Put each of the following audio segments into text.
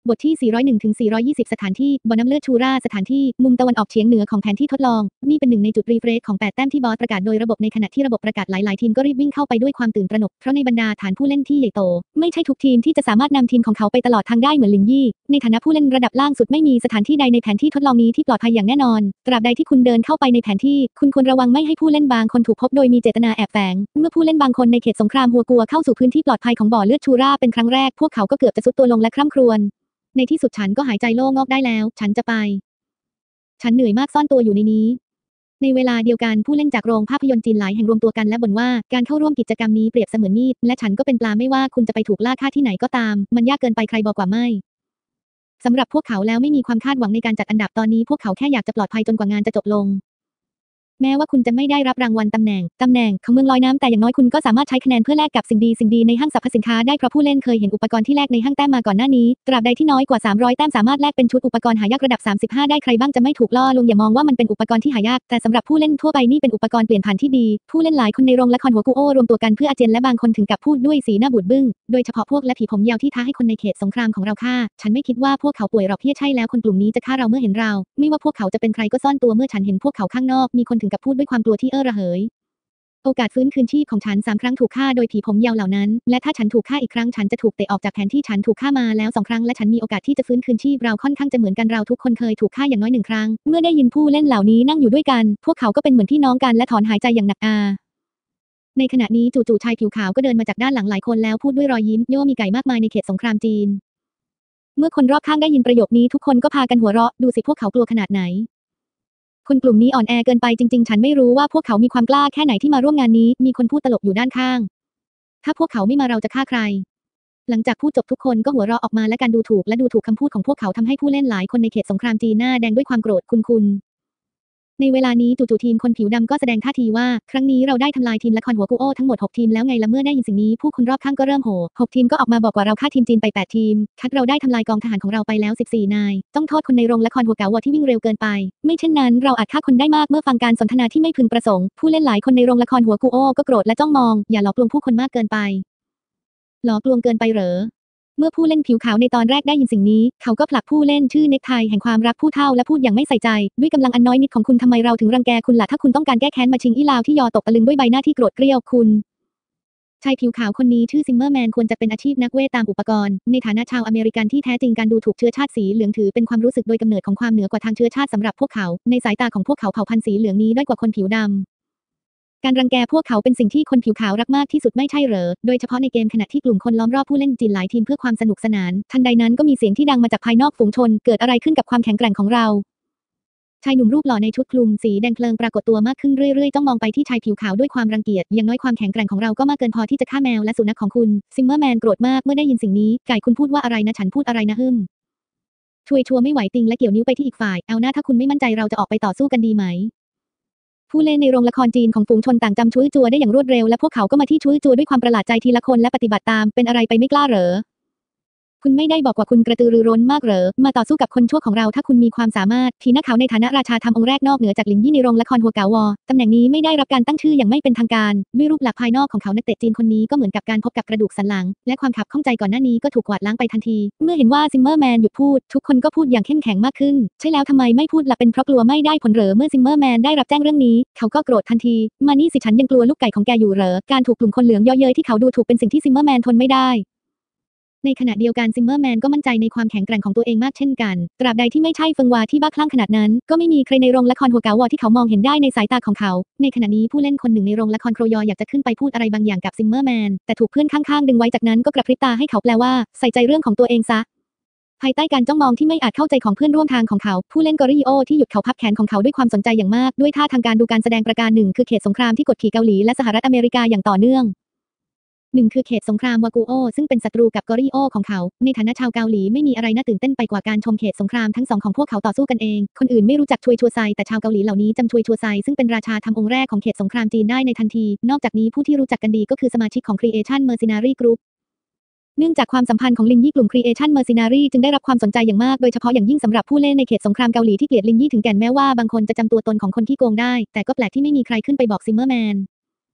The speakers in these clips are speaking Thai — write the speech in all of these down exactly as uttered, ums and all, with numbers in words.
บทที่ สี่ร้อยเอ็ด ถึง สี่ร้อยยี่สิบ สถานที่บ่อน้ำเลือดชูราสถานที่มุมตะวันออกเฉียงเหนือของแผนที่ทดลองนี่เป็นหนึ่งในจุดรีเฟรชของแปดแต้มที่บอสประกาศโดยระบบในขณะที่ระบบประกาศหลายๆทีมก็รีบวิ่งเข้าไปด้วยความตื่นตระหนกเพราะในบรรดาฐานผู้เล่นที่ใหญ่โตไม่ใช่ทุกทีมที่จะสามารถนำทีมของเขาไปตลอดทางได้เหมือนลินยี่ในฐานะผู้เล่นระดับล่างสุดไม่มีสถานที่ใดในแผนที่ทดลองนี้ที่ปลอดภัยอย่างแน่นอนตราบใดที่คุณเดินเข้าไปในแผนที่คุณควรระวังไม่ให้ผู้เล่นบางคนถูกพบโดยมีเจตนาแอบแฝงเมื่อผู้เล่นบางคนในเขตสงครามหัวกัวเข้าสู่พื้นที่ปลอดภัยของบ่อเลือดชูราเป็นครั้งแรกพวกเขาก็เกือบจะซุดตัวลงและคร่ำครวญในที่สุดฉันก็หายใจโล่งออกได้แล้วฉันจะไปฉันเหนื่อยมากซ่อนตัวอยู่ในนี้ในเวลาเดียวกันผู้เล่นจากโรงภาพยนตร์จีนหลายแห่งรวมตัวกันและบ่นว่าการเข้าร่วมกิจกรรมนี้เปรียบเสมือนมีดและฉันก็เป็นปลาไม่ว่าคุณจะไปถูกล่าฆ่าที่ไหนก็ตามมันยากเกินไปใครบอกกว่าไม่สำหรับพวกเขาแล้วไม่มีความคาดหวังในการจัดอันดับตอนนี้พวกเขาแค่อยากจะปลอดภัยจนกว่างานจะจบลงแม้ว่าคุณจะไม่ได้รับรางวัลตำแหน่งตำแหน่งของเมืองลอยน้ำแต่อย่างน้อยคุณก็สามารถใช้คะแนนเพื่อแลกกับสิ่งดีสิ่งดีในห้างสรรพสินค้าได้เพราะผู้เล่นเคยเห็นอุปกรณ์ที่แลกในห้างแต้มมาก่อนหน้านี้ตราบใดที่น้อยกว่าสามร้อยแต้มสามารถแลกเป็นชุดอุปกรณ์หายากระดับสามสิบห้าได้ใครบ้างจะไม่ถูกล่อลวงอย่ามองว่ามันเป็นอุปกรณ์ที่หายากแต่สำหรับผู้เล่นทั่วไปนี่เป็นอุปกรณ์เปลี่ยนผ่านที่ดีผู้เล่นหลายคนในโรงละครหัวกูโอรวมตัวกันเพื่ออาเจียนและบางคนถึงกับพูดด้วยสีหน้าบูดบึ้งโดยเฉพาะพวกและผีผมยาวที่ท้าให้คนในเขตสงครามของเราฆ่าฉันไม่คิดว่าพวกเขาป่วยหรอกเพี้ยใช่แล้วคนกลุ่มนี้จะฆ่าเราเมื่อเห็นเราไม่ว่าพวกเขาจะเป็นใครก็ซ่อนตัวเมื่อฉันเห็นพวกเขาข้างนอกมีคนถึงกับพูดด้วยความกลัวที่เอ้อระเหยโอกาสฟื้นคืนชีพของฉันสามครั้งถูกฆ่าโดยผีผมยาวเหล่านั้นและถ้าฉันถูกฆ่าอีกครั้งฉันจะถูกเตะออกจากแผนที่ฉันถูกฆ่ามาแล้วสองครั้งและฉันมีโอกาสที่จะฟื้นคืนชีพเราค่อนข้างจะเหมือนกันเราทุกคนเคยถูกฆ่าอย่างน้อยหนึ่งครั้งเมื่อได้ยินผู้เล่นเหล่านี้นั่งอยู่ด้วยกันพวกเขาก็เป็นเหมือนพี่น้องกันและถอนหายใจอย่างหนักอาในขณะนี้จู่ๆชายผิวขาวก็เดินมาจากด้านหลังหลายคนแล้วพูดด้วยรอยยิ้มโย่มีไก่มากมายในเขตสงครามจีนเมื่อคนรอบข้างได้ยินประโยคนี้ทุกคนก็พากันหัวเราะดูสิพวกเขากลัวขนาดไหนคนกลุ่มนี้อ่อนแอเกินไปจริงๆฉันไม่รู้ว่าพวกเขามีความกล้าแค่ไหนที่มาร่วมงานนี้มีคนพูดตลกอยู่ด้านข้างถ้าพวกเขาไม่มาเราจะฆ่าใครหลังจากพูดจบทุกคนก็หัวเราะออกมาและการดูถูกและดูถูกคำพูดของพวกเขาทำให้ผู้เล่นหลายคนในเขตสงครามจีนหน้าแดงด้วยความโกรธคุณๆในเวลานี้จู่ๆทีมคนผิวดำก็แสดงท่าทีว่าครั้งนี้เราได้ทำลายทีมละครหัวกูโอทั้งหมดหกทีมแล้วไงละเมื่อได้ยินสิ่งนี้ผู้คนรอบข้างก็เริ่มโห่หกทีมก็ออกมาบอกว่าเราฆ่าทีมจีนไปแปดทีมคัดเราได้ทำลายกองทหารของเราไปแล้วสิบสี่นายต้องโทษคนในโรงละครหัวเก๋าที่วิ่งเร็วเกินไปไม่เช่นนั้นเราอาจฆ่าคนได้มากเมื่อฟังการสนทนาที่ไม่พึงประสงค์ผู้เล่นหลายคนในโรงละครหัวกูโอก็โกรธและจ้องมองอย่าหลอกลวงผู้คนมากเกินไปหลอกลวงเกินไปเหรอเมื่อผู้เล่นผิวขาวในตอนแรกได้ยินสิ่งนี้เขาก็ผลักผู้เล่นชื่อเน็กไทแห่งความรักผู้เฒ่าและพูดอย่างไม่ใส่ใจด้วยกำลังอันน้อยนิดของคุณทำไมเราถึงรังแกคุณล่ะถ้าคุณต้องการแก้แค้นมาชิงอีลาวที่ยอตกตะลึงด้วยใบหน้าที่โกรธเกรี้ยวคุณชายผิวขาวคนนี้ชื่อซิมเมอร์แมนควรจะเป็นอาชีพนักเวทตามอุปกรณ์ในฐานะชาวอเมริกันที่แท้จริงการดูถูกเชื้อชาติสีเหลืองถือเป็นความรู้สึกโดยกำเนิดของความเหนือกว่าทางเชื้อชาติสำหรับพวกเขาในสายตาของพวกเขาเผ่าพันธุ์สีเหลืองนี้ด้อยกว่าคนผิวดำการรังแกพวกเขาเป็นสิ่งที่คนผิวขาวรักมากที่สุดไม่ใช่เหรอโดยเฉพาะในเกมขณะที่กลุ่มคนล้อมรอบผู้เล่นจีนหลายทีมเพื่อความสนุกสนานทันใดนั้นก็มีเสียงที่ดังมาจากภายนอกฝูงชนเกิดอะไรขึ้นกับความแข็งแกร่งของเราชายหนุ่มรูปหล่อในชุดคลุมสีแดงเพลิงปรากฏตัวมากขึ้นเรื่อยๆจ้องมองไปที่ชายผิวขาวด้วยความรังเกียจอย่างน้อยความแข็งแกร่งของเราก็มากเกินพอที่จะฆ่าแมวและสุนัขของคุณซิมเมอร์แมนโกรธมากเมื่อได้ยินสิ่งนี้ไก่คุณพูดว่าอะไรนะฉันพูดอะไรนะฮึมช่วยชัวไม่ไหวติงและเกี่ยวนิ้วไปที่อีกฝ่ายเอาหน้าถ้าคุณไม่มั่นใจเราจะออกไปต่อสู้กันดีไหมผู้เล่นในโรงละครจีนของฝูงชนต่างจำชุยจัวได้อย่างรวดเร็วและพวกเขาก็มาที่ชุยจัวด้วยความประหลาดใจทีละคนและปฏิบัติตามเป็นอะไรไปไม่กล้าเหรอคุณไม่ได้บอกว่าคุณกระตือรือร้นมากเหรอมาต่อสู้กับคนชั่วของเราถ้าคุณมีความสามารถทีนักข่าวในฐานะราชาทำองค์แรกนอกเหนือจากหลินยี่ในโรงละครหัวเก๋าวอตำแหน่งนี้ไม่ได้รับการตั้งชื่ออย่างไม่เป็นทางการด้วยรูปลักษณ์ภายนอกของเขานักเตะจีนคนนี้ก็เหมือนกับการพบกับกระดูกสันหลังและความขับข้องใจก่อนหน้านี้ก็ถูกกวาดล้างไปทันทีเมื่อเห็นว่าซิมเมอร์แมนหยุดพูดทุกคนก็พูดอย่างเข้มแข็งมากขึ้นใช่แล้วทำไมไม่พูดล่ะเป็นเพราะกลัวไม่ได้ผลเหรอเมื่อซิมเมอร์แมนได้รับแจ้งเรื่องนี้เขาก็โกรธทันทีมานี่สิฉันยังกลัวลูกไก่ของแกอยู่เหรอการถูกกลุ่มคนเหลืองย่อเย้ยที่เขาดูถูกเป็นสิ่งที่ซิมเมอร์แมนทนไม่ได้ในขณะเดียวกันซิมเมอร์แมนก็มั่นใจในความแข็งแกร่งของตัวเองมากเช่นกันตราบใดที่ไม่ใช่เฟิงวาที่บ้าคลั่งขนาดนั้นก็ไม่มีใครในโรงละครหัวเก๋าวอที่เขามองเห็นได้ในสายตาของเขาในขณะนี้ผู้เล่นคนหนึ่งในโรงละครโครยออยากจะขึ้นไปพูดอะไรบางอย่างกับซิมเมอร์แมนแต่ถูกเพื่อนข้างๆดึงไว้จากนั้นก็กระพริบตาให้เขาแปลว่าใส่ใจเรื่องของตัวเองซะภายใต้การจ้องมองที่ไม่อาจเข้าใจของเพื่อนร่วมทางของเขาผู้เล่นกอริโอที่หยุดเขาพับแขนของเขาด้วยความสนใจอย่างมากด้วยท่าทางการดูการแสดงประการหนึ่งคือเขตสงครามที่กดขี่เกาหลีและสหรัฐอเมริกาอย่างต่อเนื่องหนึ่งคือเขตสงครามวากูโอซึ่งเป็นศัตรูกับกอริโอของเขาในฐานะชาวเกาหลีไม่มีอะไรน่าตื่นเต้นไปกว่าการชมเขตสงครามทั้งสองของพวกเขาต่อสู้กันเองคนอื่นไม่รู้จักชวยชัวไซแต่ชาวเกาหลีเหล่านี้จำชวยชัวไซซึ่งเป็นราชาทำองค์แรกของเขตสงครามจีนได้ในทันทีนอกจากนี้ผู้ที่รู้จักกันดีก็คือสมาชิกของ Creation Mercenary Group เนื่องจากความสัมพันธ์ของลินยี่กลุ่ม Creation Mercenary จึงได้รับความสนใจอย่างมากโดยเฉพาะอย่างยิ่งสำหรับผู้เล่นในเขตสงครามเกาหลีที่เกลียดลินยี่ถึงแก่นแม้ว่าบางคนจะจำตัวตนของคนที่โกงได้แต่ก็แปลกที่ไม่มีใครขึ้นไปบอกซิมเมอร์แมน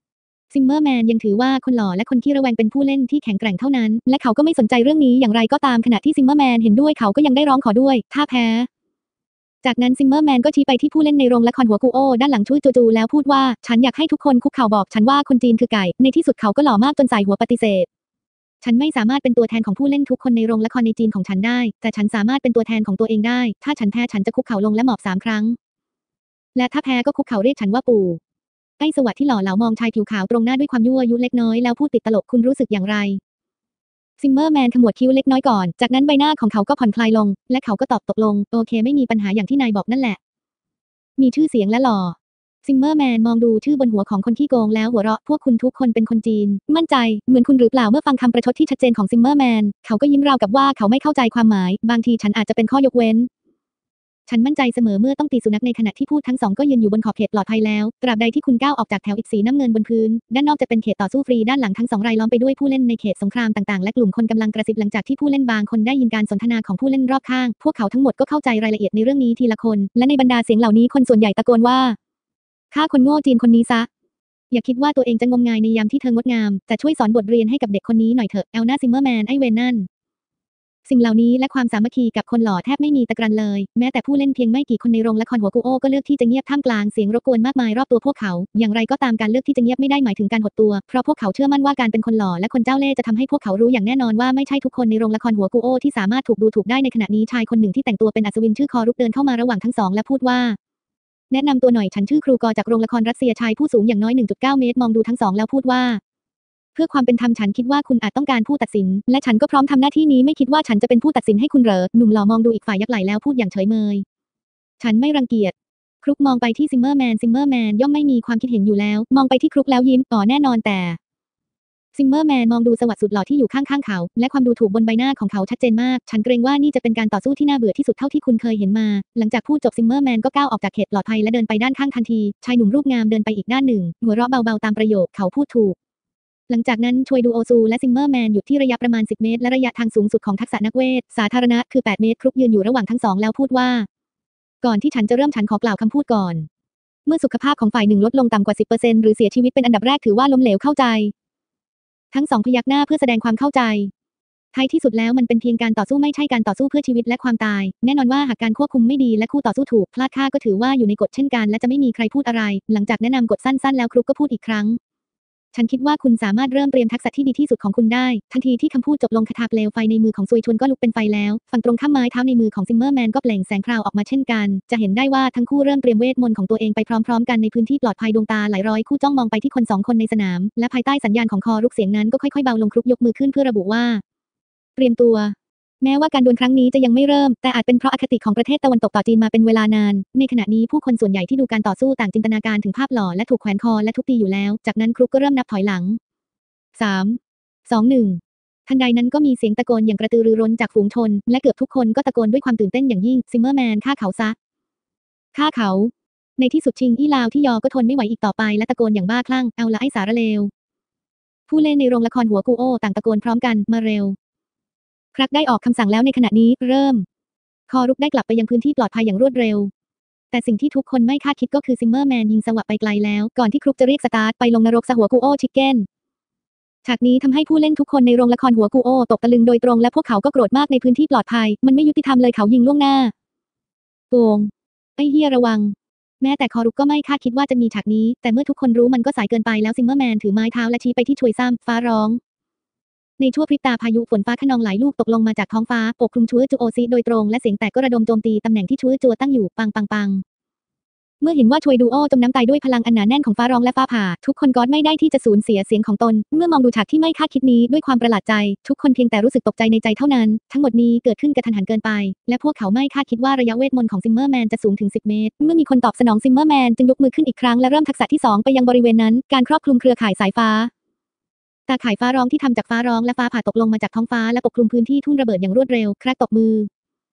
ซิมเมอร์แมนยังถือว่าคนหล่อและคนขี้ระแวงเป็นผู้เล่นที่แข็งแกร่งเท่านั้นและเขาก็ไม่สนใจเรื่องนี้อย่างไรก็ตามขณะที่ซิมเมอร์แมนเห็นด้วยเขาก็ยังได้ร้องขอด้วยถ้าแพ้จากนั้นซิมเมอร์แมนก็ชี้ไปที่ผู้เล่นในโรงละครหัวกูโอด้านหลังช่วยจูๆแล้วพูดว่าฉันอยากให้ทุกคนคุกเข่าบอกฉันว่าคนจีนคือไก่ในที่สุดเขาก็หล่อมากจนสายหัวปฏิเสธฉันไม่สามารถเป็นตัวแทนของผู้เล่นทุกคนในโรงละครในจีนของฉันได้แต่ฉันสามารถเป็นตัวแทนของตัวเองได้ถ้าฉันแพ้ฉันจะคุกเข่าลงและหมอบสามครั้งและถ้าแพ้ก็คุกเข่าเรียกฉันว่าปู่ไอ้สวัสดิ์ที่หล่อเหลามองชายผิวขาวตรงหน้าด้วยความยั่วยุเล็กน้อยแล้วพูดติดตลกคุณรู้สึกอย่างไรซิมเมอร์แมนขมวดคิ้วเล็กน้อยก่อนจากนั้นใบหน้าของเขาก็ผ่อนคลายลงและเขาก็ตอบตกลงโอเคไม่มีปัญหาอย่างที่นายบอกนั่นแหละมีชื่อเสียงและหล่อซิมเมอร์แมนมองดูชื่อบนหัวของคนขี้โกงแล้วหัวเราะพวกคุณทุกคนเป็นคนจีนมั่นใจเหมือนคุณหรือเปล่าเมื่อฟังคำประชดที่ชัดเจนของซิมเมอร์แมนเขาก็ยิ้มราวกับว่าเขาไม่เข้าใจความหมายบางทีฉันอาจจะเป็นข้อยกเว้นฉันมั่นใจเสมอเมื่อต้องตีสุนัขในขณะที่พูดทั้งสองก็ยืนอยู่บนขอบเขตปลอดภัยแล้วตราบใดที่คุณก้าวออกจากแถวอิฐสีน้ำเงินบนพื้นด้านนอกจะเป็นเขตต่อสู้ฟรีด้านหลังทั้งสองรายล้อมไปด้วยผู้เล่นในเขตสงครามต่างๆและกลุ่มคนกำลังกระซิบหลังจากที่ผู้เล่นบางคนได้ยินการสนทนาของผู้เล่นรอบข้างพวกเขาทั้งหมดก็เข้าใจรายละเอียดในเรื่องนี้ทีละคนและในบรรดาเสียงเหล่านี้คนส่วนใหญ่ตะโกนว่าฆ่าคนโง่จีนคนนี้ซะอย่าคิดว่าตัวเองจะงมงายในยามที่เธองดงามแต่ช่วยสอนบทเรียนให้กับเด็กคนนี้หน่อยเถอะเอลนาซิมเมอร์แมนไอเวนนั่นสิ่งเหล่านี้และความสามัคคีกับคนหล่อแทบไม่มีตะกรันเลยแม้แต่ผู้เล่นเพียงไม่กี่คนในโรงละครหัวกูโอก็เลือกที่จะเงียบท่ามกลางเสียงรบกวนมากมายรอบตัวพวกเขาอย่างไรก็ตามการเลือกที่จะเงียบไม่ได้หมายถึงการหดตัวเพราะพวกเขาเชื่อมั่นว่าการเป็นคนหล่อและคนเจ้าเล่ห์จะทำให้พวกเขารู้อย่างแน่นอนว่าไม่ใช่ทุกคนในโรงละครหัวกูโอที่สามารถถูกดูถูกได้ในขณะนี้ชายคนหนึ่งที่แต่งตัวเป็นอัศวินชื่อคอรุกเดินเข้ามาระหว่างทั้งสองและพูดว่าแนะนำตัวหน่อยฉันชื่อครูกอจากโรงละครรัสเซียชายผู้สูงอย่างน้อย หนึ่งจุดเก้า เมตรมองดูทั้งสองแล้วพูดว่าเพื่อความเป็นธรรมฉันคิดว่าคุณอาจต้องการผู้ตัดสินและฉันก็พร้อมทำหน้าที่นี้ไม่คิดว่าฉันจะเป็นผู้ตัดสินให้คุณเหรอหนุ่มหล่อมองดูอีกฝ่ายยักไหล่แล้วพูดอย่างเฉยเมยฉันไม่รังเกียจครุกมองไปที่ซิมเมอร์แมนซิมเมอร์แมนย่อมไม่มีความคิดเห็นอยู่แล้วมองไปที่ครุกแล้วยิ้มอ๋อแน่นอนแต่ซิมเมอร์แมนมองดูสวัสดิ์สุดหล่อที่อยู่ข้างๆเขาและความดูถูกบนใบหน้าของเขาชัดเจนมากฉันเกรงว่านี่จะเป็นการต่อสู้ที่น่าเบื่อที่สุดเท่าที่คุณเคยเห็นมาหลังจากพูดจบซิมเมอร์แมนก็ก้าวออกจากเขตปลอดภัยและเดินไปด้านข้างทันทีชายหนุ่มรูปงามเดินไปอีกด้านหนึ่งหัวเราะเบาๆตามประโยคเขาพูดถูกหลังจากนั้นชวยดูโอซูและซิมเมอร์แมนหยุดที่ระยะประมาณสิบเมตรและระยะทางสูงสุดของทักษะนักเวทสาธารณะคือแปดเมตรครุกยืนอยู่ระหว่างทั้งสองแล้วพูดว่าก่อนที่ฉันจะเริ่มฉันขอกล่าวคำพูดก่อนเมื่อสุขภาพของฝ่ายหนึ่งลดลงต่ำกว่า สิบเปอร์เซ็นต์ หรือเสียชีวิตเป็นอันดับแรกถือว่าล้มเหลวเข้าใจทั้งสองพยักหน้าเพื่อแสดงความเข้าใจท้ายที่สุดแล้วมันเป็นเพียงการต่อสู้ไม่ใช่การต่อสู้เพื่อชีวิตและความตายแน่นอนว่าหากการควบคุมไม่ดีและคู่ต่อสู้ถูกพลาดท่าก็ถือว่าอยู่ในกฎเช่นกันและจะไม่มีใครพูดอะไรหลังจากแนะนำกฎสั้นๆแล้วครุกก็พูดอีกครั้งฉันคิดว่าคุณสามารถเริ่มเตรียมทักษะที่ดีที่สุดของคุณได้ทันทีที่คำพูดจบลงคาถาเปลวไฟในมือของซุยชวนก็ลุกเป็นไฟแล้วฝั่งตรงข้ามไม้เท้าในมือของซิมเมอร์แมนก็เปล่งแสงพราวออกมาเช่นกันจะเห็นได้ว่าทั้งคู่เริ่มเตรียมเวทมนต์ของตัวเองไปพร้อมๆกันในพื้นที่ปลอดภัยดวงตาหลายร้อยคู่จ้องมองไปที่คนสองคนในสนามและภายใต้สัญญาณของคอรุกเสียงนั้นก็ค่อยๆเบาลงครุกยกมือขึ้นเพื่อระบุว่าเตรียมตัวแม้ว่าการดวลครั้งนี้จะยังไม่เริ่มแต่อาจเป็นเพราะอคติของประเทศตะวันตกต่อจีนมาเป็นเวลานานในขณะนี้ผู้คนส่วนใหญ่ที่ดูการต่อสู้ต่างจินตนาการถึงภาพหล่อและถูกแขวนคอและทุบตีอยู่แล้วจากนั้นครุกก็เริ่มนับถอยหลังสาม สอง หนึ่งทันใดนั้นก็มีเสียงตะโกนอย่างกระตือรือร้นจากฝูงชนและเกือบทุกคนก็ตะโกนด้วยความตื่นเต้นอย่างยิ่งซิมเมอร์แมนฆ่าเขาซะฆ่าเขาในที่สุดชิงอี้ลาวที่ยอก็ทนไม่ไหวอีกต่อไปและตะโกนอย่างบ้าคลั่งเอาละไอ้สารเลวผู้เล่นในโรงละครหัวกูโอต่างตะโกนพร้อมกันมาเร็วครักได้ออกคำสั่งแล้วในขณะนี้เริ่มคอรุกได้กลับไปยังพื้นที่ปลอดภัยอย่างรวดเร็วแต่สิ่งที่ทุกคนไม่คาดคิดก็คือซิมเมอร์แมนยิงสวับไปไกลแล้วก่อนที่ครุกจะเรียกสตาร์ทไปลงนรกซะหัวกูโอชิคเก้นฉากนี้ทำให้ผู้เล่นทุกคนในโรงละครหัวกูโอตกตะลึงโดยตรงและพวกเขาก็โกรธมากในพื้นที่ปลอดภัยมันไม่ยุติธรรมเลยเขายิงล่วงหน้าโกงไอ้เหี้ยระวังแม้แต่คอรุกก็ไม่คาดคิดว่าจะมีฉากนี้แต่เมื่อทุกคนรู้มันก็สายเกินไปแล้วซิมเมอร์แมนถือไม้เท้าและชี้ไปที่ชวยซ้ำฟ้าร้องในชั่วพริบตาพายุฝนฟ้าคะนองหลายลูกตกลงมาจากท้องฟ้าปกคลุมชูจูโอซิโดยตรงและเสียงแตกก็ระดมโจมตีตำแหน่งที่ชูจัวตั้งอยู่ปังปังปังเมื่อเห็นว่าชวยดูโอจมน้ำตายด้วยพลังอันหนาแน่นของฟ้าร้องและฟ้าผ่าทุกคนก็ไม่ได้ที่จะสูญเสียเสียงของตนเมื่อมองดูฉากที่ไม่คาดคิดนี้ด้วยความประหลาดใจทุกคนเพียงแต่รู้สึกตกใจในใจเท่านั้นทั้งหมดนี้เกิดขึ้นกระทันหันเกินไปและพวกเขาไม่คาดคิดว่าระยะเวทมนต์ของซิมเมอร์แมนจะสูงถึงสิบเมตรเมื่อมีคนตอบสนองซิมเมอร์แมนจึงยกมือขึ้นอีกครั้งและเริ่มทักษะที่สองไปยังบริเวณนั้นการครอบคลุมเครือข่ายสายฟ้าตาข่ายฟ้าร้องที่ทำจากฟ้าร้องและฟ้าผ่าตกลงมาจากท้องฟ้าและปกคลุมพื้นที่ทุ่นระเบิดอย่างรวดเร็วแครกตบมือ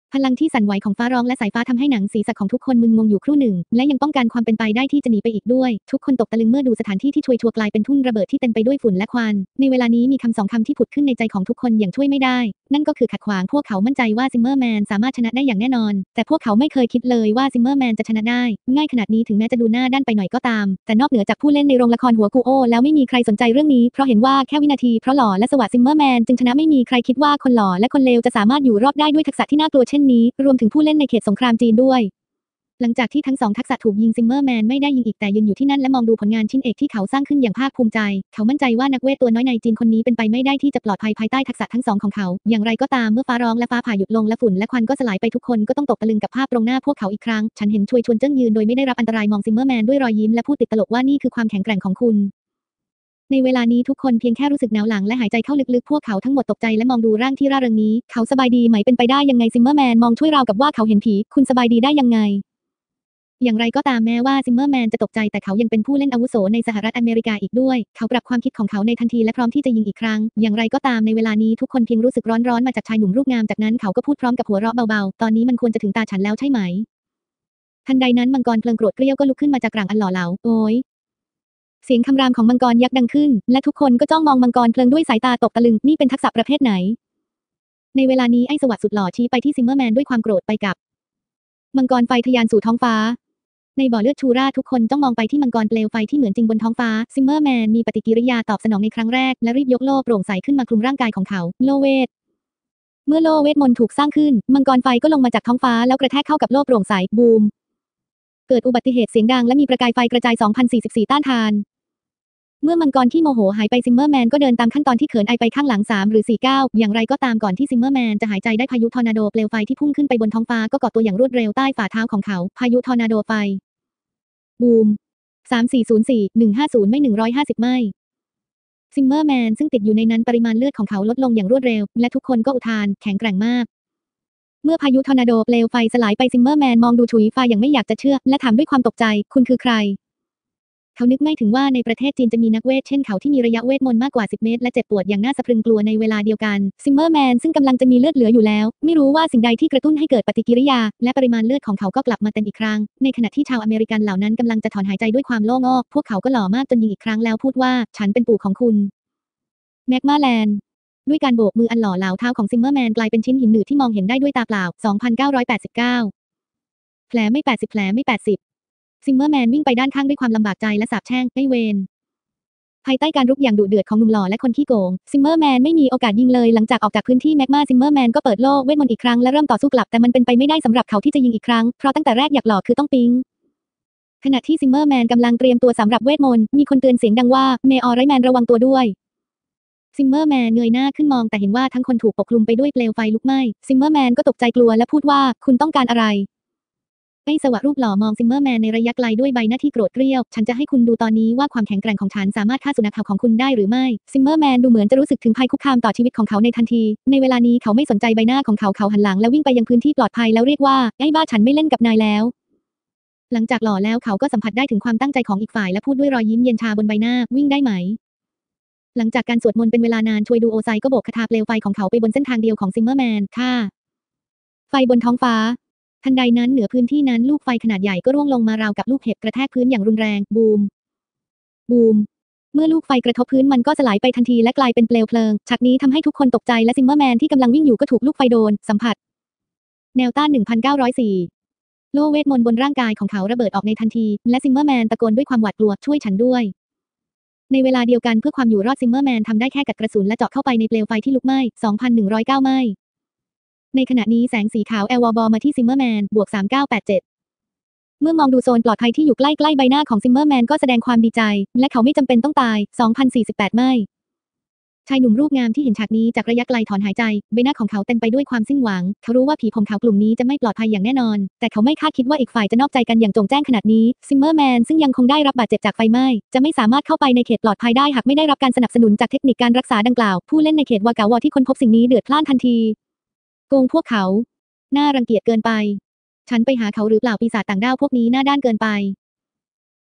พลังที่สั่นไหวของฟ้าร้องและสายฟ้าทำให้หนังศีรษะของทุกคนมึนงงอยู่ครู่หนึ่งและยังป้องกันความเป็นไปได้ที่จะหนีไปอีกด้วยทุกคนตกตะลึงเมื่อดูสถานที่ที่ชวยชัวกลายเป็นทุ่นระเบิดที่เต็มไปด้วยฝุ่นและควันในเวลานี้มีคำสองคำที่ผุดขึ้นในใจของทุกคนอย่างช่วยไม่ได้นั่นก็คือขัดขวางพวกเขามั่นใจว่าซิมเมอร์แมนสามารถชนะได้อย่างแน่นอนแต่พวกเขาไม่เคยคิดเลยว่าซิมเมอร์แมนจะชนะได้ง่ายขนาดนี้ถึงแม้จะดูหน้าด้านไปหน่อยก็ตามแต่นอกเหนือจากผู้เล่นในโรงละครหัวกูโอแล้วไม่มีใครสนใจเรื่องนี้เพราะเห็นว่าแค่วินาทีเพราะหล่อและสวัสดิ์ซิมเมอร์แมนจึงชนะไม่มีใครคิดว่าคนหล่อและคนเลวจะสามารถอยู่รอดได้ด้วยทักษะที่น่ากลัวเช่นนี้รวมถึงผู้เล่นในเขตสงครามจีนด้วยหลังจากที่ทั้งสองทักษะถูกยิงซิมเมอร์แมนไม่ได้ยิงอีกแต่ยืนอยู่ที่นั่นและมองดูผลงานชิ้นเอกที่เขาสร้างขึ้นอย่างภาคภูมิใจเขามั่นใจว่านักเวทตัวน้อยในจีนคนนี้เป็นไปไม่ได้ที่จะปลอดภัยภายใต้ทักษะทั้งสองของเขาอย่างไรก็ตามเมื่อฟ้าร้องและฟ้าผ่าหยุดลงและฝุ่นและควันก็สลายไปทุกคนก็ต้องตกตะลึงกับภาพตรงหน้าพวกเขาอีกครั้งฉันเห็นชวยชวนเจิ้งยืนโดยไม่ได้รับอันตรายมองซิมเมอร์แมนด้วยรอยยิ้มและพูดติดตลกว่านี่คือความแข็งแกร่งของคุณในเวลานี้ทุกคนเพียงแค่รู้สึกหนาวหลังและหายใจเข้าลึกๆพวกเขาทั้งหมดตกใจและมองดูร่างที่ร่าเริงนี้เขาสบายดีไหมเป็นไปได้ยังไงซิมเมอร์แมนมองช่วยราวกับว่าเขาเห็นผีคุณสบายดีได้ยังไงอย่างไรก็ตามแม้ว่าซิมเมอร์แมนจะตกใจแต่เขายังเป็นผู้เล่นอาวุโสในสหรัฐอเมริกาอีกด้วยเขาปรับความคิดของเขาในทันทีและพร้อมที่จะยิงอีกครั้งอย่างไรก็ตามในเวลานี้ทุกคนเพียงรู้สึกร้อนๆมาจากชายหนุ่มรูปงามจากนั้นเขาก็พูดพร้อมกับหัวเราะเบาๆตอนนี้มันควรจะถึงตาฉันแล้วใช่ไหมทันใดนั้นมังกรเพลิงโกรธเกรี้ยวก็ลุกขึ้นมาจากกลางอันหล่อเหลาโอยเสียงคำรามของมังกรยักษ์ดังขึ้นและทุกคนก็จ้องมองมังกรเพลิงด้วยสายตาตกตะลึงนี่เป็นทักษะประเภทไหนในเวลานี้ไอ้สวัสดิ์สุดหล่อชี้ไปที่ซิมเมอร์แมนด้วยความโกรธไปกับมังกรไฟทะยานสู่ท้องฟ้าในบ่อเลือดชูราทุกคนจ้องมองไปที่มังกรเปลวไฟที่เหมือนจริงบนท้องฟ้าซิมเมอร์แมนมีปฏิกิริยาตอบสนองในครั้งแรกและรีบยกโล่โปร่งใสขึ้นมาคลุมร่างกายของเขาโล่เวทเมื่อโล่เวทมนต์ถูกสร้างขึ้นมังกรไฟก็ลงมาจากท้องฟ้าแล้วกระแทกเข้ากับโล่โปร่งใสบูมเกิดอุบัติเหตุเสียงดังและมีประกายไฟกระจาย สองพันสี่สิบสี่ ต้านทานเมื่อมังกรที่โมโหหายไปซิมเมอร์แมนก็เดินตามขั้นตอนที่เขินอายไปข้างหลังสามหรือสี่ก้าวอย่างไรก็ตามก่อนที่ซิมเมอร์แมนจะหายใจได้พายุทอร์นาโดเปลวไฟที่พุ่งขึ้นไปบนท้องฟ้าก็ก่อตัวอย่างรวดเร็วใต้ฝ่าเท้าของเขาพายุทอร์นาโดไฟบูมสามสี่ศูนย์สี่ หนึ่งห้าศูนย์ไม่หนึ่งร้อยห้าสิบไม่ซิมเมอร์แมนซึ่งติดอยู่ในนั้นปริมาณเลือดของเขาลดลงอย่างรวดเร็วและทุกคนก็อุทานแข็งแกร่งมากเมื่อพายุทอร์นาโดเปลวไฟสลายไปซิมเมอร์แมนมองดูฉุยฟ้าอย่างไม่อยากจะเชื่อและถามด้วยความตกใจคุณคือใครเขานึกไม่ถึงว่าในประเทศจีนจะมีนักเวทเช่นเขาที่มีระยะเวทมนต์มากกว่าสิบเมตรและเจ็บปวดอย่างน่าสะพรึงกลัวในเวลาเดียวกันซิมเมอร์แมนซึ่งกำลังจะมีเลือดเหลืออยู่แล้วไม่รู้ว่าสิ่งใดที่กระตุ้นให้เกิดปฏิกิริยาและปริมาณเลือดของเขาก็กลับมาเต็มอีกครั้งในขณะที่ชาวอเมริกันเหล่านั้นกำลังจะถอนหายใจด้วยความโล่งอกพวกเขาก็หล่อมากจนยิงอีกครั้งแล้วพูดว่าฉันเป็นปู่ของคุณแมกมาแลนด์ด้วยการโบกมืออันหล่อเหลาเท้าของซิมเมอร์แมนกลายเป็นชิ้นหินหนืดที่มองเห็นได้ด้วยตาเปล่า สองพันเก้าร้อยแปดสิบเก้า แผลไม่แปดสิบแผลไม่แปดสิบซิมเมอร์แมนวิ่งไปด้านข้างด้วยความลำบากใจและสาปแช่งไอ้เวนภายใต้การรุกอย่างดุเดือดของหนุ่มหล่อและคนขี้โกงซิมเมอร์แมนไม่มีโอกาสยิงเลยหลังจากออกจากพื้นที่แมกมาซิมเมอร์แมนก็เปิดโล่เวทมนต์อีกครั้งและเริ่มต่อสู้กลับแต่มันเป็นไปไม่ได้สำหรับเขาที่จะยิงอีกครั้งเพราะตั้งแต่แรกอยากหลอกคือต้องปิ๊งขณะที่ซิมเมอร์แมนกำลังเตรียมตัวสำหรับเวทมนต์มีคนเตือนเสียงดังว่าเมออไรแมนระวังตัวด้วยซิมเมอร์แมนเงยหน้าขึ้นมองแต่เห็นว่าทั้งคนถูกปกคลุมไปด้วยเปลวไฟลุกไหม้ซิมเมอร์แมนก็ตกใจกลัวและพูดว่าคุณต้องการอะไรไอ้สวะรูปหล่อมองซิมเมอร์แมนในระยะไกลด้วยใบหน้าที่โกรธเกรี้ยวฉันจะให้คุณดูตอนนี้ว่าความแข็งแกร่งของฉันสามารถฆ่าสุนัขเขาของคุณได้หรือไม่ซิมเมอร์แมนดูเหมือนจะรู้สึกถึงภัยคุกคามต่อชีวิตของเขาในทันทีในเวลานี้เขาไม่สนใจใบหน้าของเขาเขาหันหลังและวิ่งไปยังพื้นที่ปลอดภัยแล้วเรียกว่าไอ้บ้าฉันไม่เล่นกับนายแล้วหลังจากหล่อแล้วเขาก็สัมผัสได้ถึงความตั้งใจของอีกฝ่ายและพูดด้วยรอยยิ้มเย็นชาบนใบหน้าวิ่งได้ไหมหลังจากการสวดมนต์เป็นเวลานานช่วยดูโอไซก็โบกคาถาเปลวไฟของเขาไปบนเส้นทางเดียวของซิมเมอร์แมนค่ะไฟบนท้องฟ้าทันใดนั้นเหนือพื้นที่นั้นลูกไฟขนาดใหญ่ก็ร่วงลงมาราวกับลูกเห็บกระแทกพื้นอย่างรุนแรงบูมบูมเมื่อลูกไฟกระทบพื้นมันก็สลายไปทันทีและกลายเป็นเปลวเพลิงฉากนี้ทำให้ทุกคนตกใจและซิมเมอร์แมนที่กำลังวิ่งอยู่ก็ถูกลูกไฟโดนสัมผัสแนวต้าน หนึ่งพันเก้าร้อยสี่ โล่เวทมนต์บนร่างกายของเขาระเบิดออกในทันทีและซิมเมอร์แมนตะโกนด้วยความหวาดกลัวช่วยฉันด้วยในเวลาเดียวกันเพื่อความอยู่รอดซิมเมอร์แมนทำได้แค่กัดกระสุนและเจาะเข้าไปในเปลวไฟที่ลุกไหม้ สองพันหนึ่งร้อยเก้า ไหม้ในขณะนี้แสงสีขาวแอลวอลบอมาที่ซิมเมอร์แมนบวกสามพันเก้าร้อยแปดสิบเจ็ดเมื่อมองดูโซนปลอดภัยที่อยู่ใกล้ๆใบหน้าของซิมเมอร์แมนก็แสดงความดีใจและเขาไม่จำเป็นต้องตาย สองพันสี่สิบแปด ไม่ชายหนุ่มรูปงามที่เห็นฉากนี้จากระยะไกลถอนหายใจใบหน้าของเขาเต็มไปด้วยความสิ้นหวังเขารู้ว่าผีผมขาวกลุ่มนี้จะไม่ปลอดภัยอย่างแน่นอนแต่เขาไม่คาดคิดว่าอีกฝ่ายจะนอกใจกันอย่างโจ่งแจ้งขนาดนี้ซิมเมอร์แมนซึ่งยังคงได้รับบาดเจ็บจากไฟไหม้จะไม่สามารถเข้าไปในเขตปลอดภัยได้หากไม่ได้รับการสนับสนุนจากเทคนิคการรักษาดังกล่าวผู้เล่นในเขตวากาวอที่ค้นพบสิ่งนี้เดือดพล่านทันทีโกงพวกเขาน่ารังเกียจเกินไปฉันไปหาเขาหรือเปล่าปีศาจต่างดาวพวกนี้หน้าด้านเกินไป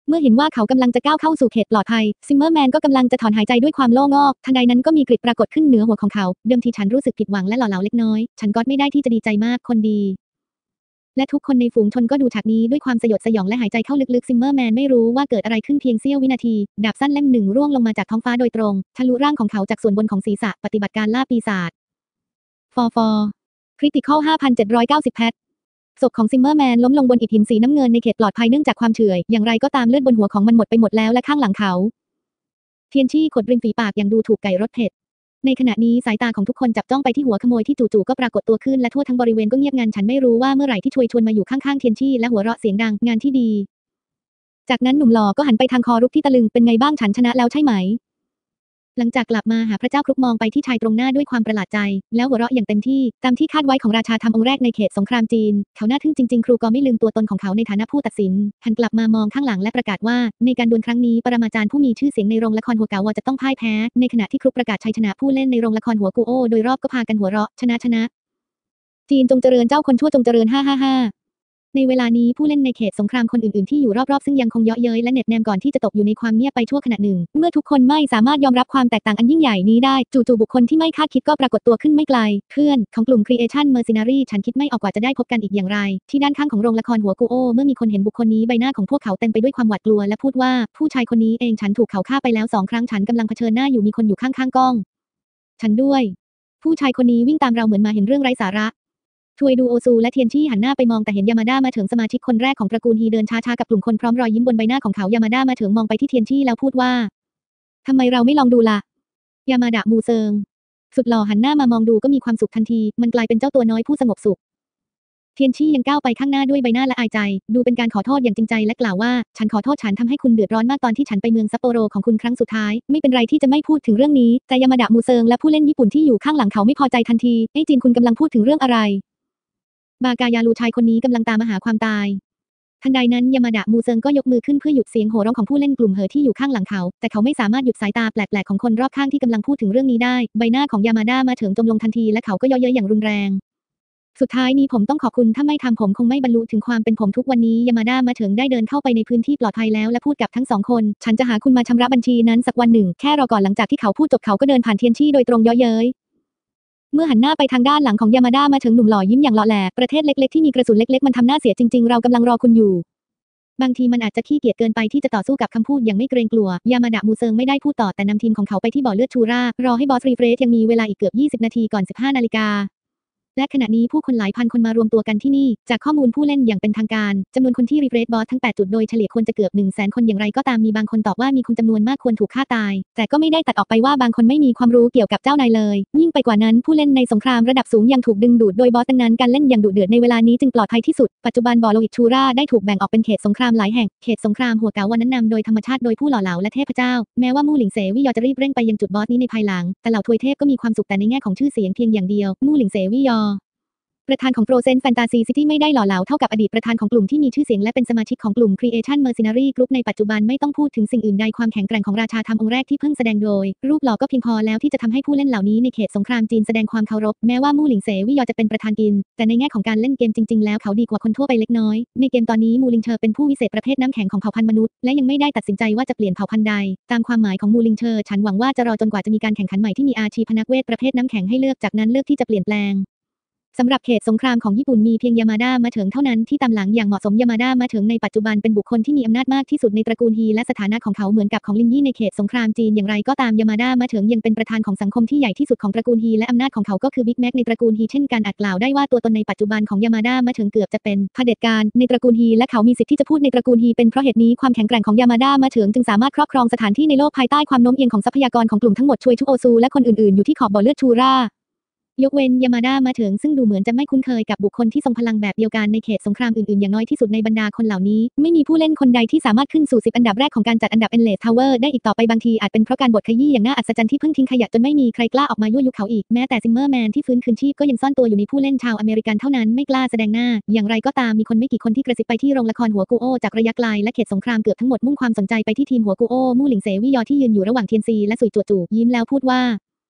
เมื่อเห็นว่าเขากำลังจะก้าวเข้าสู่เขตปลอดภัยซิมเมอร์แมนก็กำลังจะถอนหายใจด้วยความโล่งอกทันใดนั้นก็มีกริดปรากฏขึ้นเหนือหัวของเขาเดิมทีฉันรู้สึกผิดหวังและหล่อเหลาเล็กน้อยฉันก็ไม่ได้ที่จะดีใจมากคนดีและทุกคนในฝูงชนก็ดูฉากนี้ด้วยความสยดสยองและหายใจเข้าลึกๆซิมเมอร์แมนไม่รู้ว่าเกิดอะไรขึ้นเพียงเสี้ยววินาทีดาบสั้นเล่มหนึ่งร่วงลงมาจากท้องฟ้าโดยตรงทะลุร่างของเขาจากส่วนบนของศีรษะปฏิบัติการล่าปีศาจฟอร์ฟอร์คริติคอลห้าพันเจ็ดร้อยเก้าสิบแพทศพของซิมเมอร์แมนล้มลงบนอิฐหินสีน้ำเงินในเขตปลอดภัยเนื่องจากความเฉื่อยอย่างไรก็ตามเลือดบนหัวของมันหมดไปหมดแล้วและข้างหลังเขาเทียนชี่ขดริมฝีปากอย่างดูถูกไก่รสเผ็ดในขณะนี้สายตาของทุกคนจับจ้องไปที่หัวขโมยที่จู่ๆก็ปรากฏตัวขึ้นและทั่วทั้งบริเวณก็เงียบงันฉันไม่รู้ว่าเมื่อไหร่ที่ชวยชวนมาอยู่ข้างๆเทียนชี่และหัวเราะเสียงดังงานที่ดีจากนั้นหนุ่มหล่อก็หันไปทางคอรุกที่ตะลึงเป็นไงบ้างฉันชนะแล้วใช่ไหมหลังจากกลับมาหาพระเจ้าครุกมองไปที่ชายตรงหน้าด้วยความประหลาดใจแล้วหัวเราะอย่างเต็มที่ตามที่คาดไว้ของราชาธรรมองค์แรกในเขตสงครามจีนเขาน่าทึ่งจริงๆครูก็ไม่ลืมตัวตนของเขาในฐานะผู้ตัดสินหันกลับมามองข้างหลังและประกาศว่าในการดวลครั้งนี้ปรมาจารย์ผู้มีชื่อเสียงในโรงละครหัวเก๋าจะต้องพ่ายแพ้ในขณะที่ครุกประกาศชัยชนะผู้เล่นในโรงละครหัวกูโอโดยรอบก็พากันหัวเราะชนะชนะจีนจงเจริญเจ้าคนชั่วจงเจริญห้าห้าห้าในเวลานี้ผู้เล่นในเขตสงครามคนอื่นๆที่อยู่รอบๆซึ่งยังคงเยาะเย้ยและเหน็บแนมก่อนที่จะตกอยู่ในความเงียบไปชั่วขณะหนึ่งเมื่อทุกคนไม่สามารถยอมรับความแตกต่างอันยิ่งใหญ่นี้ได้จู่ๆบุคคลที่ไม่คาดคิดก็ปรากฏตัวขึ้นไม่ไกลเพื่อนของกลุ่ม Creation Mercenary ฉันคิดไม่ออกว่าจะได้พบกันอีกอย่างไรที่ด้านข้างของโรงละครหัวกูโอเมื่อมีคนเห็นบุคคลนี้ใบหน้าของพวกเขาเต็มไปด้วยความหวาดกลัวและพูดว่าผู้ชายคนนี้เองฉันถูกเขาฆ่าไปแล้วสองครั้งฉันกำลังเผชิญหน้าอยู่มีคนอยู่ข้างๆกล้องฉันด้วยผู้ชายคนนี้วิ่งตามเราเหมือนมาเห็นเรื่องไร้สาระทวยดูโอซูและเทียนชี่หันหน้าไปมองแต่เห็นยามาด้ามาถึงสมาชิกคนแรกของตระกูลฮีเดินช้าๆกับกลุ่มคนพร้อมรอยยิ้มบนใบหน้าของเขายามาด้ามาถึงมองไปที่เทียนชี่แล้วพูดว่าทำไมเราไม่ลองดูล่ะยามาดะมูเซิงสุดหล่อหันหน้ามามองดูก็มีความสุขทันทีมันกลายเป็นเจ้าตัวน้อยผู้สงบสุขเทียนชี่ยังก้าวไปข้างหน้าด้วยใบหน้าละอายใจดูเป็นการขอโทษอย่างจริงใจและกล่าวว่าฉันขอโทษฉันทำให้คุณเดือดร้อนมากตอนที่ฉันไปเมืองซัปโปโรของคุณครั้งสุดท้ายไม่เป็นไรที่จะไม่พูดถึงเรื่องนี้แต่ยามาดะมูเซิงและผู้เล่นญี่ปุ่นที่อยู่ข้างหลังเขาไม่พอใจทันทีไอ้จีนคุณกำลังพูดถึงเรื่องอะไรบากายาลูชายคนนี้กำลังตามมาหาความตายทันใดนั้นยามาดะมูเซิงก็ยกมือขึ้นเพื่อหยุดเสียงโห่ร้องของผู้เล่นกลุ่มเหอที่อยู่ข้างหลังเขาแต่เขาไม่สามารถหยุดสายตาแปลกๆของคนรอบข้างที่กำลังพูดถึงเรื่องนี้ได้ใบหน้าของยามาด้ามาถึงจมลงทันทีและเขาก็ย่อเย้ยอย่างรุนแรงสุดท้ายนี้ผมต้องขอบคุณถ้าไม่ทำผมคงไม่บรรลุถึงความเป็นผมทุกวันนี้ยามาด้ามาถึงได้เดินเข้าไปในพื้นที่ปลอดภัยแล้วและพูดกับทั้งสองคนฉันจะหาคุณมาชำระบัญชีนั้นสักวันหนึ่งแค่รอก่อนหลังจากที่เขาพูดจบเขาก็เดินผ่านเทียนชี่โดยตรงย่อเย้ยเมื่อหันหน้าไปทางด้านหลังของยามาด้ามาถึงหนุ่มหล่อยิ้มอย่างหล่อแหลประเทศเล็กๆที่มีกระสุนเล็กๆมันทำหน้าเสียจริงๆเรากำลังรอคุณอยู่บางทีมันอาจจะขี้เกียจเกินไปที่จะต่อสู้กับคำพูดอย่างไม่เกรงกลัวยามาดะมูเซิงไม่ได้พูดต่อแต่นำทีมของเขาไปที่บ่อเลือดชูรารอให้บอสรีเฟรชยังมีเวลาอีกเกือบยี่สิบนาทีก่อนสิบห้านาฬิกาและขณะนี้ผู้คนหลายพันคนมารวมตัวกันที่นี่จากข้อมูลผู้เล่นอย่างเป็นทางการจำนวนคนที่รีเฟรชบอสทั้งแปดจุดโดยเฉลี่ยควรจะเกือบ หนึ่งแสน คนอย่างไรก็ตามมีบางคนตอบว่ามีคนจำนวนมากควรถูกฆ่าตายแต่ก็ไม่ได้ตัดออกไปว่าบางคนไม่มีความรู้เกี่ยวกับเจ้านายเลยยิ่งไปกว่านั้นผู้เล่นในสงครามระดับสูงยังถูกดึงดูดโดยบอสดังนั้นการเล่นอย่างดุเดือดในเวลานี้จึงปลอดภัยที่สุดปัจจุบันบ่อโลหิตชูราได้ถูกแบ่งออกเป็นเขตสงครามหลายแห่งเขตสงครามหัวเก๋าวันนั้นนำโดยธรรมชาติโดยผู้หล่อเหลาและเทพเจ้าแม้ว่ามู่หลิงเสวี่ยอจะรีบเร่งไปยังจุดบอสนี้ในภายหลังแต่เหล่าทวยเทพก็มีความสุขแต่ในแง่ของชื่อเสียงเพียงอย่างเดียวมู่หลิงเสวี่ยอประธานของ Frozen Fantasy City ไม่ได้หล่อเหลาเท่ากับอดีตประธานของกลุ่มที่มีชื่อเสียงและเป็นสมาชิกของกลุ่ม Creation Mercenary Group ในปัจจุบันไม่ต้องพูดถึงสิ่งอื่นใดความแข็งแกร่งของราชาธรรมองค์แรกที่เพิ่งแสดงโดยรูปหล่อก็เพียงพอแล้วที่จะทำให้ผู้เล่นเหล่านี้ในเขตสงครามจีนแสดงความเคารพแม้ว่ามู่หลิงเสวี่ยอจะเป็นประธานกินแต่ในแง่ของการเล่นเกมจริงๆแล้วเขาดีกว่าคนทั่วไปเล็กน้อยในเกมตอนนี้มูลิงเชอร์เป็นผู้วิเศษประเภทน้ำแข็งของเผ่าพันธุ์มนุษย์และยังไม่ได้ตัดสินใจว่าจะเปลี่ยนเผ่าพันธุ์ใดตามความหมายของมูลิงเชอร์ฉันหวังว่าจะรอจนกว่าจะมีการแข่งขันใหม่ที่มีอาชีพนักเวทประเภทน้ำแข็งให้เลือกจากนั้นเลือกที่จะเปลี่ยนแปลงสำหรับเขตสงครามของญี่ปุ่นมีเพียงยามาด้ามาถึงเท่านั้นที่ตามหลังอย่างเหมาะสมยามาด้ามาถึงในปัจจุบันเป็นบุคคลที่มีอำนาจมากที่สุดในตระกูลฮีและสถานะของเขาเหมือนกับของลินยี่ในเขตสงครามจีนอย่างไรก็ตามยามาด้ามาถึงยังเป็นประธานของสังคมที่ใหญ่ที่สุดของตระกูลฮีและอำนาจของเขาก็คือบิ๊กแม็กในตระกูลฮีเช่นกันอาจกล่าวได้ว่าตัวตนในปัจจุบันของยามาด้ามาถึงเกือบจะเป็นเผด็จการในตระกูลฮีและเขามีสิทธิ์ที่จะพูดในตระกูลฮีเป็นเพราะเหตุนี้ความแข็งแกร่งของยามาด้ามาถึงจึงสามารถครอบครองสถานที่ในโลกภายใต้ความโน้มเอียงของทรัพยากรของกลุ่มทั้งหมดช่วยชุโอซูและคนอื่นๆอยู่ที่ขอบบ่อเลือดชูรายกเว้นยามาด้ามาถึงซึ่งดูเหมือนจะไม่คุ้นเคยกับบุคคลที่ทรงพลังแบบเดียวกันในเขตสงครามอื่นๆอย่างน้อยที่สุดในบรรดาคนเหล่านี้ไม่มีผู้เล่นคนใดที่สามารถขึ้นสู่สิบอันดับแรกของการจัดอันดับ Endless Tower ได้อีกต่อไปบางทีอาจเป็นเพราะการบดขยี้อย่างน่าอัศจรรย์ที่เพิ่งทิ้งขยะจนไม่มีใครกล้าออกมายั่วยุเขาอีกแม้แต่ซิมเมอร์แมนที่ฟื้นคืนชีพก็ยังซ่อนตัวอยู่ในผู้เล่นชาวอเมริกันเท่านั้นไม่กล้าแสดงหน้าอย่างไรก็ตามมีคนไม่กี่คนที่กระซิบไปที่โรงละครหัวกูโอจากระยะไกลและเขตสงครามเกือบทั้งหมดมุ่งความสนใจไปที่ทีมหัวกูโอมู่หลิงเสวี่ยอที่ยืนอยู่ระหว่างเทียนซีและสุยจั่วจู่ยิ้มแล้วพูดว่า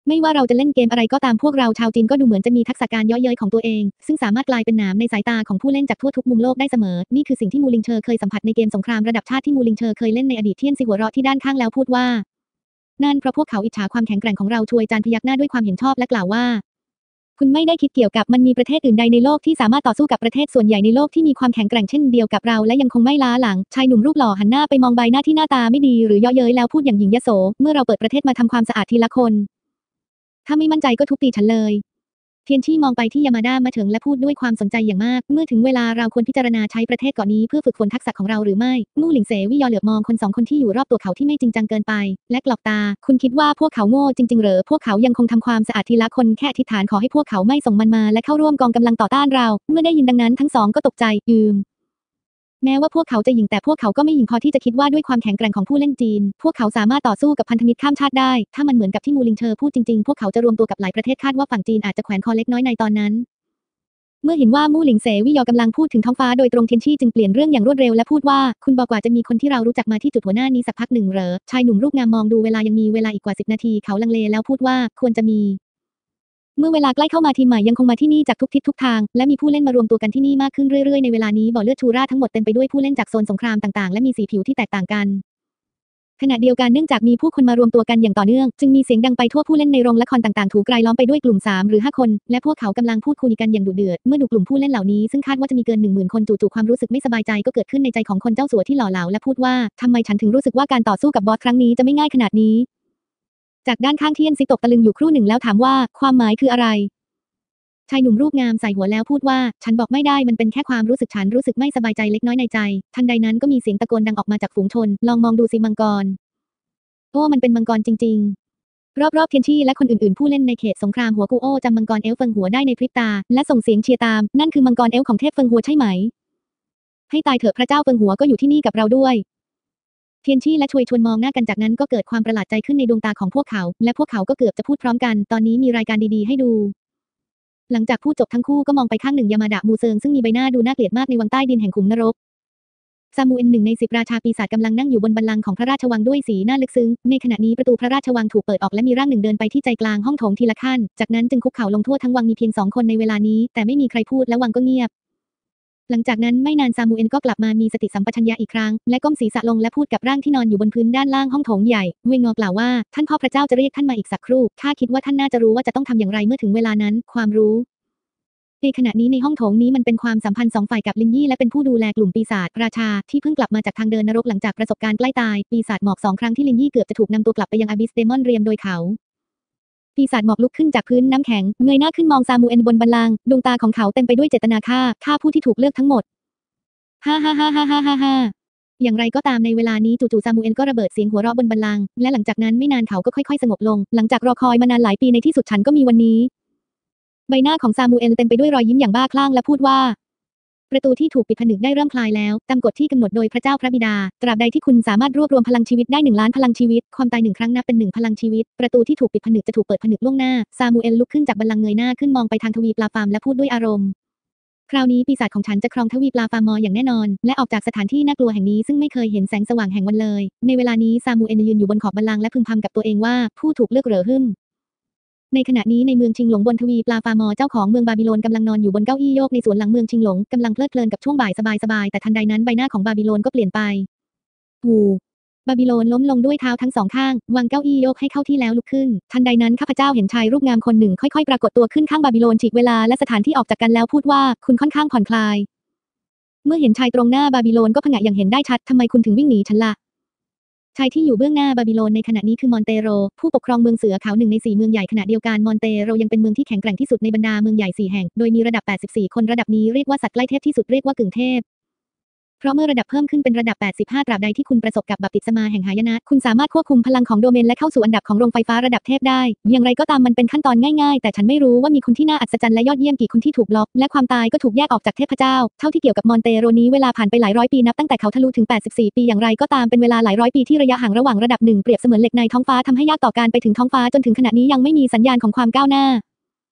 ไม่ว่าเราจะเล่นเกมอะไรก็ตามพวกเราชาวจีนก็ดูเหมือนจะมีทักษะการเยาะเย้ยของตัวเองซึ่งสามารถกลายเป็นหนามในสายตาของผู้เล่นจากทั่วทุกมุมโลกได้เสมอนี่คือสิ่งที่มูลิงเชอเคยสัมผัสในเกมสงครามระดับชาติที่มูลิงเชอเคยเล่นในอดีตเทียนซีหัวเราะที่ด้านข้างแล้วพูดว่านั่นเพราะพวกเขาอิจฉาความแข็งแกร่งของเราช่วยจานพยักหน้าด้วยความเห็นชอบและกล่าวว่าคุณไม่ได้คิดเกี่ยวกับมันมีประเทศอื่นใดในโลกที่สามารถต่อสู้กับประเทศส่วนใหญ่ในโลกที่มีความแข็งแกร่งเช่นเดียวกับเราและยังคงไม่ล้าหลังชายหนุ่มรูปหล่อหันหน้าไปมองใบหน้าที่หน้าตาไม่ดีหรือเยาะเย้ยแล้วพูดอย่างหยิ่งยโสเมื่อเราเปิดประเทศมาทำความสะอาดทีละคนถ้าไม่มั่นใจก็ทุบตีฉันเลยเทียนชี่มองไปที่ยามาดามาเถิงและพูดด้วยความสนใจอย่างมากเมื่อถึงเวลาเราควรพิจารณาใช้ประเทศเกาะนี้เพื่อฝึกฝนทักษะของเราหรือไม่มู่หลิงเสวี่ยอเหลือบมองคนสองคนที่อยู่รอบตัวเขาที่ไม่จริงจังเกินไปและกลับตาคุณคิดว่าพวกเขาโง่จริงๆเหรอพวกเขายังคงทำความสะอาดทีละคนแค่อธิษฐานขอให้พวกเขาไม่ส่งมันมาและเข้าร่วมกองกำลังต่อต้านเราเมื่อได้ยินดังนั้นทั้งสองก็ตกใจอืมแม้ว่าพวกเขาจะหยิ่งแต่พวกเขาก็ไม่หยิ่งพอที่จะคิดว่าด้วยความแข็งแกร่งของผู้เล่นจีนพวกเขาสามารถต่อสู้กับพันธมิตรข้ามชาติได้ถ้ามันเหมือนกับที่มูลิงเชอพูดจริงๆพวกเขาจะรวมตัวกับหลายประเทศคาดว่าฝั่งจีนอาจจะแขวนคอเล็กน้อยในตอนนั้นเมื่อเห็นว่ามู่หลิงเสวี่ยอกำลังพูดถึงท้องฟ้าโดยตรงเทียนชี่จึงเปลี่ยนเรื่องอย่างรวดเร็วและพูดว่าคุณบอกว่าจะมีคนที่เรารู้จักมาที่จุดหัวหน้านี้สักพักหนึ่งเหรอชายหนุ่มรูปงามมองดูเวลายังมีเวลาอีกกว่าสิบนาทีเขาลังเลแล้วพูดว่าควรจะมีเมื่อเวลาใกล้เข้ามาทีมใหม่ยังคงมาที่นี่จากทุกทิศทุกทางและมีผู้เล่นมารวมตัวกันที่นี่มากขึ้นเรื่อยๆในเวลานี้บ่อเลือดชูราทั้งหมดเต็มไปด้วยผู้เล่นจากโซนสงครามต่างๆและมีสีผิวที่แตกต่างกันขณะเดียวกันเนื่องจากมีผู้คนมารวมตัวกันอย่างต่อเนื่องจึงมีเสียงดังไปทั่วผู้เล่นในโรงละครต่างๆถูกรายล้อมไปด้วยกลุ่มสามหรือห้าคนและพวกเขากำลังพูดคุยกันอย่างดุเดือดเมื่อดูกลุ่มผู้เล่นเหล่านี้ซึ่งคาดว่าจะมีเกินหนึ่งหมื่นคนจู่ๆความรู้สึกไม่สบายใจก็เกิดขึ้นในใจของคนเจ้าสัวที่หล่อเหลาและพูดว่าทำไมฉันถึงรู้สึกว่าการต่อสู้กับบอสครั้งนี้จะไม่ง่ายขนาดนี้จากด้านข้างเทียนซิตกตะลึงอยู่ครู่หนึ่งแล้วถามว่าความหมายคืออะไรชายหนุ่มรูปงามใส่หัวแล้วพูดว่าฉันบอกไม่ได้มันเป็นแค่ความรู้สึกฉันรู้สึกไม่สบายใจเล็กน้อยในใจทันใดนั้นก็มีเสียงตะโกนดังออกมาจากฝูงชนลองมองดูสิมังกรโอ้มันเป็นมังกรจริงๆรอบๆเทียนชี่และคนอื่นๆผู้เล่นในเขตสงครามหัวกูโอจำมังกรเอลฟ์เฟิงหัวได้ในพริบตาและส่งเสียงเชียร์ตามนั่นคือมังกรเอลฟ์ของเทพเฟิงหัวใช่ไหมให้ตายเถอะพระเจ้าเฟิงหัวก็อยู่ที่นี่กับเราด้วยเทียนชี่และชวยชวนมองหน้ากันจากนั้นก็เกิดความประหลาดใจขึ้นในดวงตาของพวกเขาและพวกเขาก็เกือบจะพูดพร้อมกันตอนนี้มีรายการดีๆให้ดูหลังจากพูดจบทั้งคู่ก็มองไปข้างหนึ่งยามาดะมูเซิงซึ่งมีใบหน้าดูน่าเกลียดมากในวังใต้ดินแห่งขุมนรกซามูเอลหนึ่งในสิบราชาปีศาจกำลังนั่งอยู่บนบัลลังก์ของพระราชวังด้วยสีหน้าลึกซึ้งในขณะนี้ประตูพระราชวังถูกเปิดออกและมีร่างหนึ่งเดินไปที่ใจกลางห้องโถงทีละขั้นจากนั้นจึงคุกเข่าลงทั่วทั้งวังมีเพียงสองคนในเวลานี้แต่ไม่มีใครพูดและวังก็เงียบหลังจากนั้นไม่นานซามูเอลก็กลับมามีสติสัมปชัญญะอีกครั้งและก้มศีรษะลงและพูดกับร่างที่นอนอยู่บนพื้นด้านล่างห้องโถงใหญ่เวงงอกล่าวว่าท่านพ่อพระเจ้าจะเรียกท่านมาอีกสักครู่ข้าคิดว่าท่านน่าจะรู้ว่าจะต้องทำอย่างไรเมื่อถึงเวลานั้นความรู้ในขณะนี้ในห้องโถงนี้มันเป็นความสัมพันธ์สองฝ่ายกับลินยี่และเป็นผู้ดูแลกลุ่มปีศาจราชาที่เพิ่งกลับมาจากทางเดินนรกหลังจากประสบการณ์ใกล้ตายปีศาจหมอกสองครั้งที่ลินยี่เกือบจะถูกนำตัวกลับไปยังอาบิสเดมอนเรียมโดยเขาปีศาจหมอกลุกขึ้นจากพื้นน้ำแข็งเงยหน้าขึ้นมองซามูเอลบนบัลลังก์ดวงตาของเขาเต็มไปด้วยเจตนาฆ่าฆ่าผู้ที่ถูกเลือกทั้งหมดฮ่าฮ่าฮ่าฮ่าฮ่าฮ่าฮ่าอย่างไรก็ตามในเวลานี้จู่ๆซามูเอลก็ระเบิดเสียงหัวเราะบนบัลลังก์และหลังจากนั้นไม่นานเขาก็ค่อยๆสงบลงหลังจากรอคอยมานานหลายปีในที่สุดฉันก็มีวันนี้ใบหน้าของซามูเอลเต็มไปด้วยรอยยิ้มอย่างบ้าคลั่งและพูดว่าประตูที่ถูกปิดผนึกได้เริ่มคลายแล้วตามกฎที่กำหนดโดยพระเจ้าพระบิดาตราบใดที่คุณสามารถรวบรวมพลังชีวิตได้หนึ่งล้านพลังชีวิตความตายหนึ่งครั้งนับเป็นหนึ่งพลังชีวิตประตูที่ถูกปิดผนึกจะถูกเปิดผนึกล่วงหน้าซามูเอลลุกขึ้นจากบัลลังก์เงยหน้าขึ้นมองไปทางทวีปลาฟาร์มและพูดด้วยอารมณ์คราวนี้ปีศาจของฉันจะครองทวีปลาฟาร์มอย่างแน่นอนและออกจากสถานที่น่ากลัวแห่งนี้ซึ่งไม่เคยเห็นแสงสว่างแห่งวันเลยในเวลานี้ซามูเอลยืนอยู่บนขอบบัลลังก์และพึมพำกับตัวเองว่าผู้ถูกเลือกเหรอฮึ่มในขณะนี้ในเมืองชิงหลงบนทวีปลาฟาร์มเจ้าของเมืองบาบิโลนกำลังนอนอยู่บนเก้าอี้โยกในสวนหลังเมืองชิงหลงกำลังเพลิดเพลินกับช่วงบ่ายสบายๆแต่ทันใดนั้นใบหน้าของบาบิโลนก็เปลี่ยนไปหูบาบิโลนล้มลงด้วยเท้าทั้งสองข้างวางเก้าอี้โยกให้เข้าที่แล้วลุกขึ้นทันใดนั้นข้าพเจ้าเห็นชายรูปงามคนหนึ่งค่อยๆปรากฏตัวขึ้นข้างบาบิโลนฉีกเวลาและสถานที่ออกจากกันแล้วพูดว่าคุณค่อนข้างผ่อนคลายเมื่อเห็นชายตรงหน้าบาบิโลนก็ผงะอย่างเห็นได้ชัดทำไมคุณถึงวิ่งหนีฉันล่ะชายที่อยู่เบื้องหน้าบาบิโลนในขณะนี้คือมอนเตโรผู้ปกครองเมืองเสือขาวหนึ่งในสี่เมืองใหญ่ขณะเดียวกันมอนเตโรยังเป็นเมืองที่แข็งแกร่งที่สุดในบรรดาเมืองใหญ่สี่แห่งโดยมีระดับแปดสิบสี่คนระดับนี้เรียกว่าสัตว์ใกล้เทพที่สุดเรียกว่ากึ่งเทพเพราะเมื่อระดับเพิ่มขึ้นเป็นระดับแปดสิบห้าตราบใดที่คุณประสบกับบัพติศมาแห่งหายนะคุณสามารถควบคุมพลังของโดเมนและเข้าสู่อันดับของโรงไฟฟ้าระดับเทพได้อย่างไรก็ตามมันเป็นขั้นตอนง่ายๆแต่ฉันไม่รู้ว่ามีคนที่น่าอัศจรรย์และยอดเยี่ยมกี่คนที่ถูกล็อกและความตายก็ถูกแยกออกจากเทพเจ้าเท่าที่เกี่ยวกับมอนเตโรนี้เวลาผ่านไปหลายร้อยปีนับตั้งแต่เขาทะลุถึงแปดสิบสี่ปีอย่างไรก็ตามเป็นเวลาหลายร้อยปีที่ระยะห่างระหว่างระดับหนึ่งเปรียบเสมือนเหล็กในท้องฟ้าทำให้ยากต่อการไปถึงท้องฟ้าจนถึงขณะนี้ยังไม่มีสัญญาณของความก้าวหน้า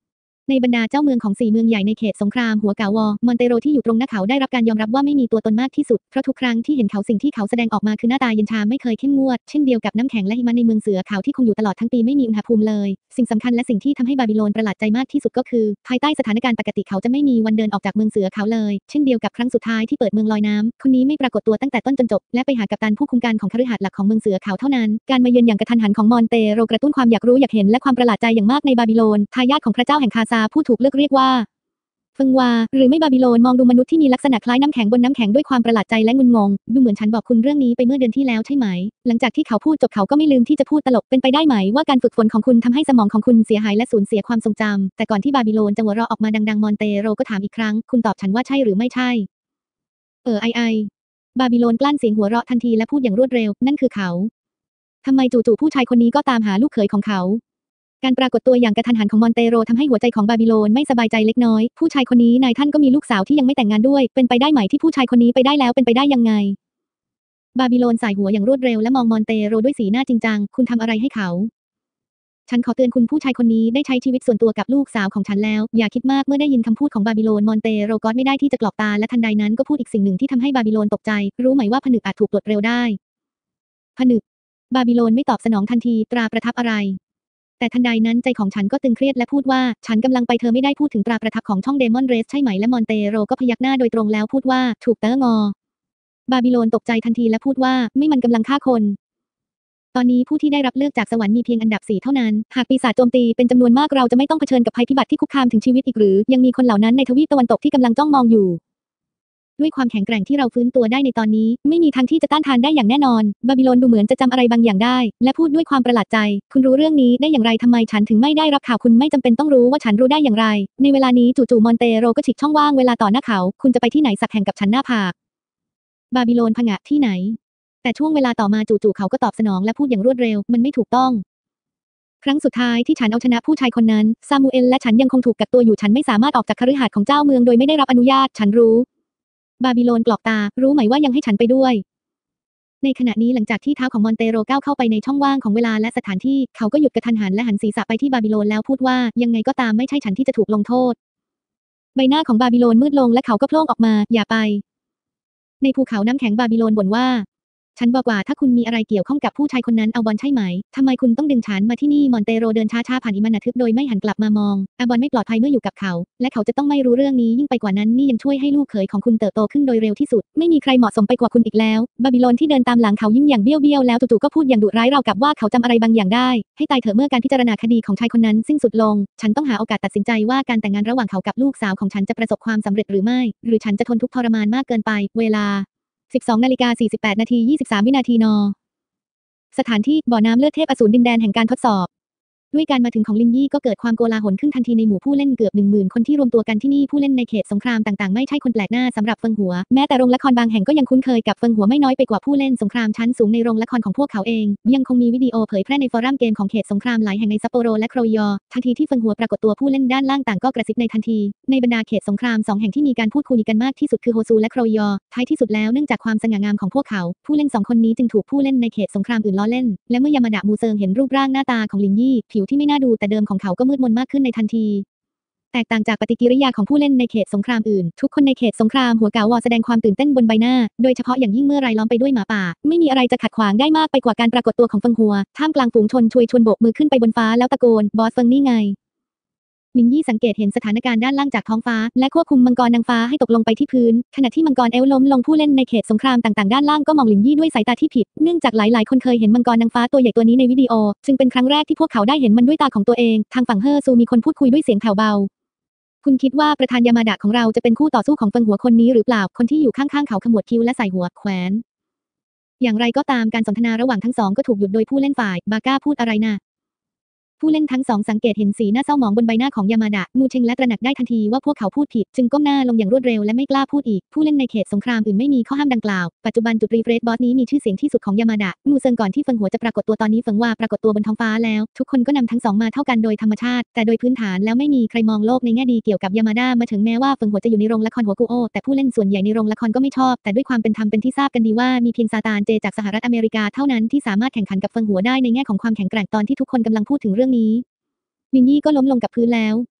ในบรรดาเจ้าเมืองของสี่เมืองใหญ่ในเขตสงครามหัวกาวอมอนเตโรที่อยู่ตรงหน้าเขาได้รับการยอมรับว่าไม่มีตัวตนมากที่สุดเพราะทุกครั้งที่เห็นเขาสิ่งที่เขาแสดงออกมาคือหน้าตาเย็นชาไม่เคยเข้มงวดเช่นเดียวกับน้ำแข็งและหิมะในเมืองเสือขาวที่คงอยู่ตลอดทั้งปีไม่มีอุณหภูมิเลยสิ่งสำคัญและสิ่งที่ทำให้บาบิโลนประหลาดใจมากที่สุดก็คือภายใต้สถานการณ์ปกติเขาจะไม่มีวันเดินออกจากเมืองเสือขาวเลยเช่นเดียวกับครั้งสุดท้ายที่เปิดเมืองลอยน้ำคนนี้ไม่ปรากฏตัวตั้งแต่ต้นจนจบและไปหากัปตันผู้คุมการของคฤหาสน์หลักของเมืองเสือขาวเท่านั้นการมาเยือนอย่างกระทันหันของมอนเตโรกระตุ้นความอยากรู้อยากเห็นและความประหลาดใจอย่างมากในบาบิโลนทายาทของพระเจ้าแห่งคาซาผู้ถูกเลือกเรียกว่าเฟิงวาหรือไม่บาบิโลนมองดูมนุษย์ที่มีลักษณะคล้ายน้ำแข็งบนน้ำแข็งด้วยความประหลาดใจและงุนงงดูเหมือนฉันบอกคุณเรื่องนี้ไปเมื่อเดือนที่แล้วใช่ไหมหลังจากที่เขาพูดจบเขาก็ไม่ลืมที่จะพูดตลกเป็นไปได้ไหมว่าการฝึกฝนของคุณทำให้สมองของคุณเสียหายและสูญเสียความทรงจำแต่ก่อนที่บาบิโลนจะหัวเราะออกมาดังๆมอนเตโรก็ถามอีกครั้งคุณตอบฉันว่าใช่หรือไม่ใช่เออไอไอบาบิโลนกลั้นเสียงหัวเราะทันทีและพูดอย่างรวดเร็วนั่นคือเขาทำไมจู่ๆผู้ชายคนนี้ก็ตามหาลูกเขยของเขาการปรากฏตัวอย่างกระทันหันของมอนเตโรทำให้หัวใจของบาบิโลนไม่สบายใจเล็กน้อยผู้ชายคนนี้นายท่านก็มีลูกสาวที่ยังไม่แต่งงานด้วยเป็นไปได้ไหมที่ผู้ชายคนนี้ไปได้แล้วเป็นไปได้ยังไงบาบิโลนสายหัวอย่างรวดเร็วและมองมอนเตโรด้วยสีหน้าจริงจังคุณทำอะไรให้เขาฉันขอเตือนคุณผู้ชายคนนี้ได้ใช้ชีวิตส่วนตัวกับลูกสาวของฉันแล้วอย่าคิดมากเมื่อได้ยินคำพูดของบาบิโลนมอนเตโรก็ไม่ได้ที่จะกรอกตาและทันใดนั้นก็พูดอีกสิ่งหนึ่งที่ทำให้บาบิโลนตกใจรู้ไหมว่าผนึกอาจถูกปลดเร็วได้ผนึกบาบิโลนไม่ตอบสนองทันทีตราประทับอะไรแต่ทันใดนั้นใจของฉันก็ตึงเครียดและพูดว่าฉันกำลังไปเธอไม่ได้พูดถึงตราประทับของช่องเดมอนเรสใช่ไหมและมอนเตโรก็พยักหน้าโดยตรงแล้วพูดว่าถูกเตองอบาบิโลนตกใจทันทีและพูดว่าไม่มันกำลังฆ่าคนตอนนี้ผู้ที่ได้รับเลือกจากสวรรค์มีเพียงอันดับสี่เท่านั้นหากปีศาจโจมตีเป็นจำนวนมากเราจะไม่ต้องเผชิญกับภัยพิบัติที่คุกคามถึงชีวิตอีกหรือยังมีคนเหล่านั้นในทวีปตะวันตกที่กำลังจ้องมองอยู่ด้วยความแข็งแกร่งที่เราฟื้นตัวได้ในตอนนี้ไม่มีทางที่จะต้านทานได้อย่างแน่นอนบาบิโลนดูเหมือนจะจำอะไรบางอย่างได้และพูดด้วยความประหลาดใจคุณรู้เรื่องนี้ได้อย่างไรทำไมฉันถึงไม่ได้รับข่าวคุณไม่จำเป็นต้องรู้ว่าฉันรู้ได้อย่างไรในเวลานี้จู่ๆมอนเตโรก็ฉีกช่องว่างเวลาต่อหน้าเขาคุณจะไปที่ไหนสักแห่งกับฉันหน้าผากบาบิโลนผงะที่ไหนแต่ช่วงเวลาต่อมาจู่ๆเขาก็ตอบสนองและพูดอย่างรวดเร็วมันไม่ถูกต้องครั้งสุดท้ายที่ฉันเอาชนะผู้ชายคนนั้นซามูเอลและฉันยังคงถูกกักตัวอยู่ฉันไม่สามารถออกจากคฤหาสน์ของเจ้าเมืองโดยไม่ได้รับอนุญาตฉันรู้บาบิโลนกรอกตารู้ไหมว่ายังให้ฉันไปด้วยในขณะนี้หลังจากที่เท้าของมอนเตโรก้าวเข้าไปในช่องว่างของเวลาและสถานที่เขาก็หยุดกระทันหันและหันศีรษะไปที่บาบิโลนแล้วพูดว่ายังไงก็ตามไม่ใช่ฉันที่จะถูกลงโทษใบหน้าของบาบิโลนมืดลงและเขาก็โพล่งออกมาอย่าไปในภูเขาน้ำแข็งบาบิโลนบ่นว่าฉันบอกว่าถ้าคุณมีอะไรเกี่ยวข้องกับผู้ชายคนนั้นเอาบอลใช่ไหมทำไมคุณต้องดึงฉันมาที่นี่มอนเตโรเดินช้าๆผ่านอิมันทึบโดยไม่หันกลับมามองอาบอลไม่ปลอดภัยเมื่ออยู่กับเขาและเขาจะต้องไม่รู้เรื่องนี้ยิ่งไปกว่านั้นนี่ยังช่วยให้ลูกเขยของคุณเติบโตขึ้นโดยเร็วที่สุดไม่มีใครเหมาะสมไปกว่าคุณอีกแล้วบาบิโลนที่เดินตามหลังเขายิ้มอย่างเบี้ยวๆแล้วจู่ๆก็พูดอย่างดุร้ายราวกับว่าเขาจำอะไรบางอย่างได้ให้ตายเถอะเมื่อการพิจารณาคดีของชายคนนั้นสิ้นสุดลงฉันต้องหาโอกาสตัดสินใจว่าการแต่งงานระหว่างเขากับลูกสาวของฉันจะประสบความสำเร็จหรือไม่หรือฉันจะทนทุกข์ทรมานมากเกินไปเวลาสิบสองนาฬิกาสี่สิบแปดนาทียี่สิบสามวินาทีนสถานที่บ่อน้ำเลือดเทพอสูรดินแดนแห่งการทดสอบด้วยการมาถึงของลินยี่ก็เกิดความโกลาหลขึ้นทันทีในหมู่ผู้เล่นเกือบหนึ่งหมื่นคนที่รวมตัวกันที่นี่ผู้เล่นในเขตสงครามต่างๆไม่ใช่คนแปลกหน้าสำหรับเฟิงหัวแม้แต่โรงละครบางแห่งก็ยังคุ้นเคยกับเฟิงหัวไม่น้อยไปกว่าผู้เล่นสงครามชั้นสูงในโรงละครของพวกเขาเองยังคงมีวิดีโอเผยแพร่ในฟอรัมเกมของเขตสงครามหลายแห่งในซัปโปโรและโครยอทันทีที่เฟิงหัวปรากฏตัวผู้เล่นด้านล่างต่างก็กระซิบในทันทีในบรรดาเขตสงครามสองแห่งที่มีการพูดคุยกันมากที่สุดคือโฮซูและโครยอท้ายที่สุดแล้วเนื่องจากความสง่างามของพวกเขาผู้เล่นสองคนนี้จึงถูกผู้เล่นในเขตสงครามอื่นล้อเล่นและเมื่อยามาดะมูเซิงเห็นรูปร่างหน้าตาของลินยี่ผิวที่ไม่น่าดูแต่เดิมของเขาก็มืดมนมากขึ้นในทันทีแตกต่างจากปฏิกิริยาของผู้เล่นในเขตสงครามอื่นทุกคนในเขตสงครามหัวกาวอแสดงความตื่นเต้นบนใบหน้าโดยเฉพาะอย่างยิ่งเมื่อรายล้อมไปด้วยหมาป่าไม่มีอะไรจะขัดขวางได้มากไปกว่าการปรากฏตัวของเฟิงหัวท่ามกลางฝูงชนชวยชวนโบกมือขึ้นไปบนฟ้าแล้วตะโกนบอสเฟิงนี่ไงลินยี่สังเกตเห็นสถานการณ์ด้านล่างจากท้องฟ้าและควบคุมมังกรนางฟ้าให้ตกลงไปที่พื้นขณะที่มังกรเอลล้มลงผู้เล่นในเขตสงครามต่างๆด้านล่างก็มองลินยี่ด้วยสายตาที่ผิดเนื่องจากหลายๆคนเคยเห็นมังกรนางฟ้าตัวใหญ่ตัวนี้ในวิดีโอจึงเป็นครั้งแรกที่พวกเขาได้เห็นมันด้วยตาของตัวเองทางฝั่งเฮอซูมีคนพูดคุยด้วยเสียงแผ่วเบาคุณคิดว่าประธานยามาดะของเราจะเป็นคู่ต่อสู้ของเฟิงหัวคนนี้หรือเปล่าคนที่อยู่ข้างๆเขาขมวดคิ้วและใส่หัวแขวนอย่างไรก็ตามการสนทนาระหว่างทั้งสองก็ถูกหยุดโดยผู้เล่นฝ่ายบาก้าพูดอะไรนะผู้เล่นทั้งสองสังเกตเห็นสีหน้าเศร้าหมองบนใบหน้าของยามาดะมูเชงและตระหนักได้ทันทีว่าพวกเขาพูดผิดจึงก้มหน้าลงอย่างรวดเร็วและไม่กล้าพูดอีกผู้เล่นในเขตสงครามอื่นไม่มีข้อห้ามดังกล่าวปัจจุบันจุดรีเฟรชบอสนี้มีชื่อเสียงที่สุดของยามาดะมูเซิงก่อนที่เฟิงหัวจะปรากฏตัวตอนนี้เฟิงว่าปรากฏตัวบนท้องฟ้าแล้วทุกคนก็นำทั้งสองมาเท่ากันโดยธรรมชาติแต่โดยพื้นฐานแล้วไม่มีใครมองโลกในแง่ดีเกี่ยวกับยามาดะมาถึงแม้ว่าเฟิงหัวจะอยู่ในโรงละครหัวกูโอแต่ผู้เล่นส่วนใหญ่ในโรงละครก็ไม่ชอบแต่ด้วยความเป็นธรรมเป็นที่ทราบกันดีว่ามีเพียงซาตานเจจากสหรัฐอเมริกาเท่านั้นที่สามารถแข่งขันกับเฟิงหัวได้ในแง่ของความแข็งแกร่งตอนที่ทุกคนกำลังพูดถึงเรื่องนี้ลินยี่ก็ล้มลงกับพื้นแล้ว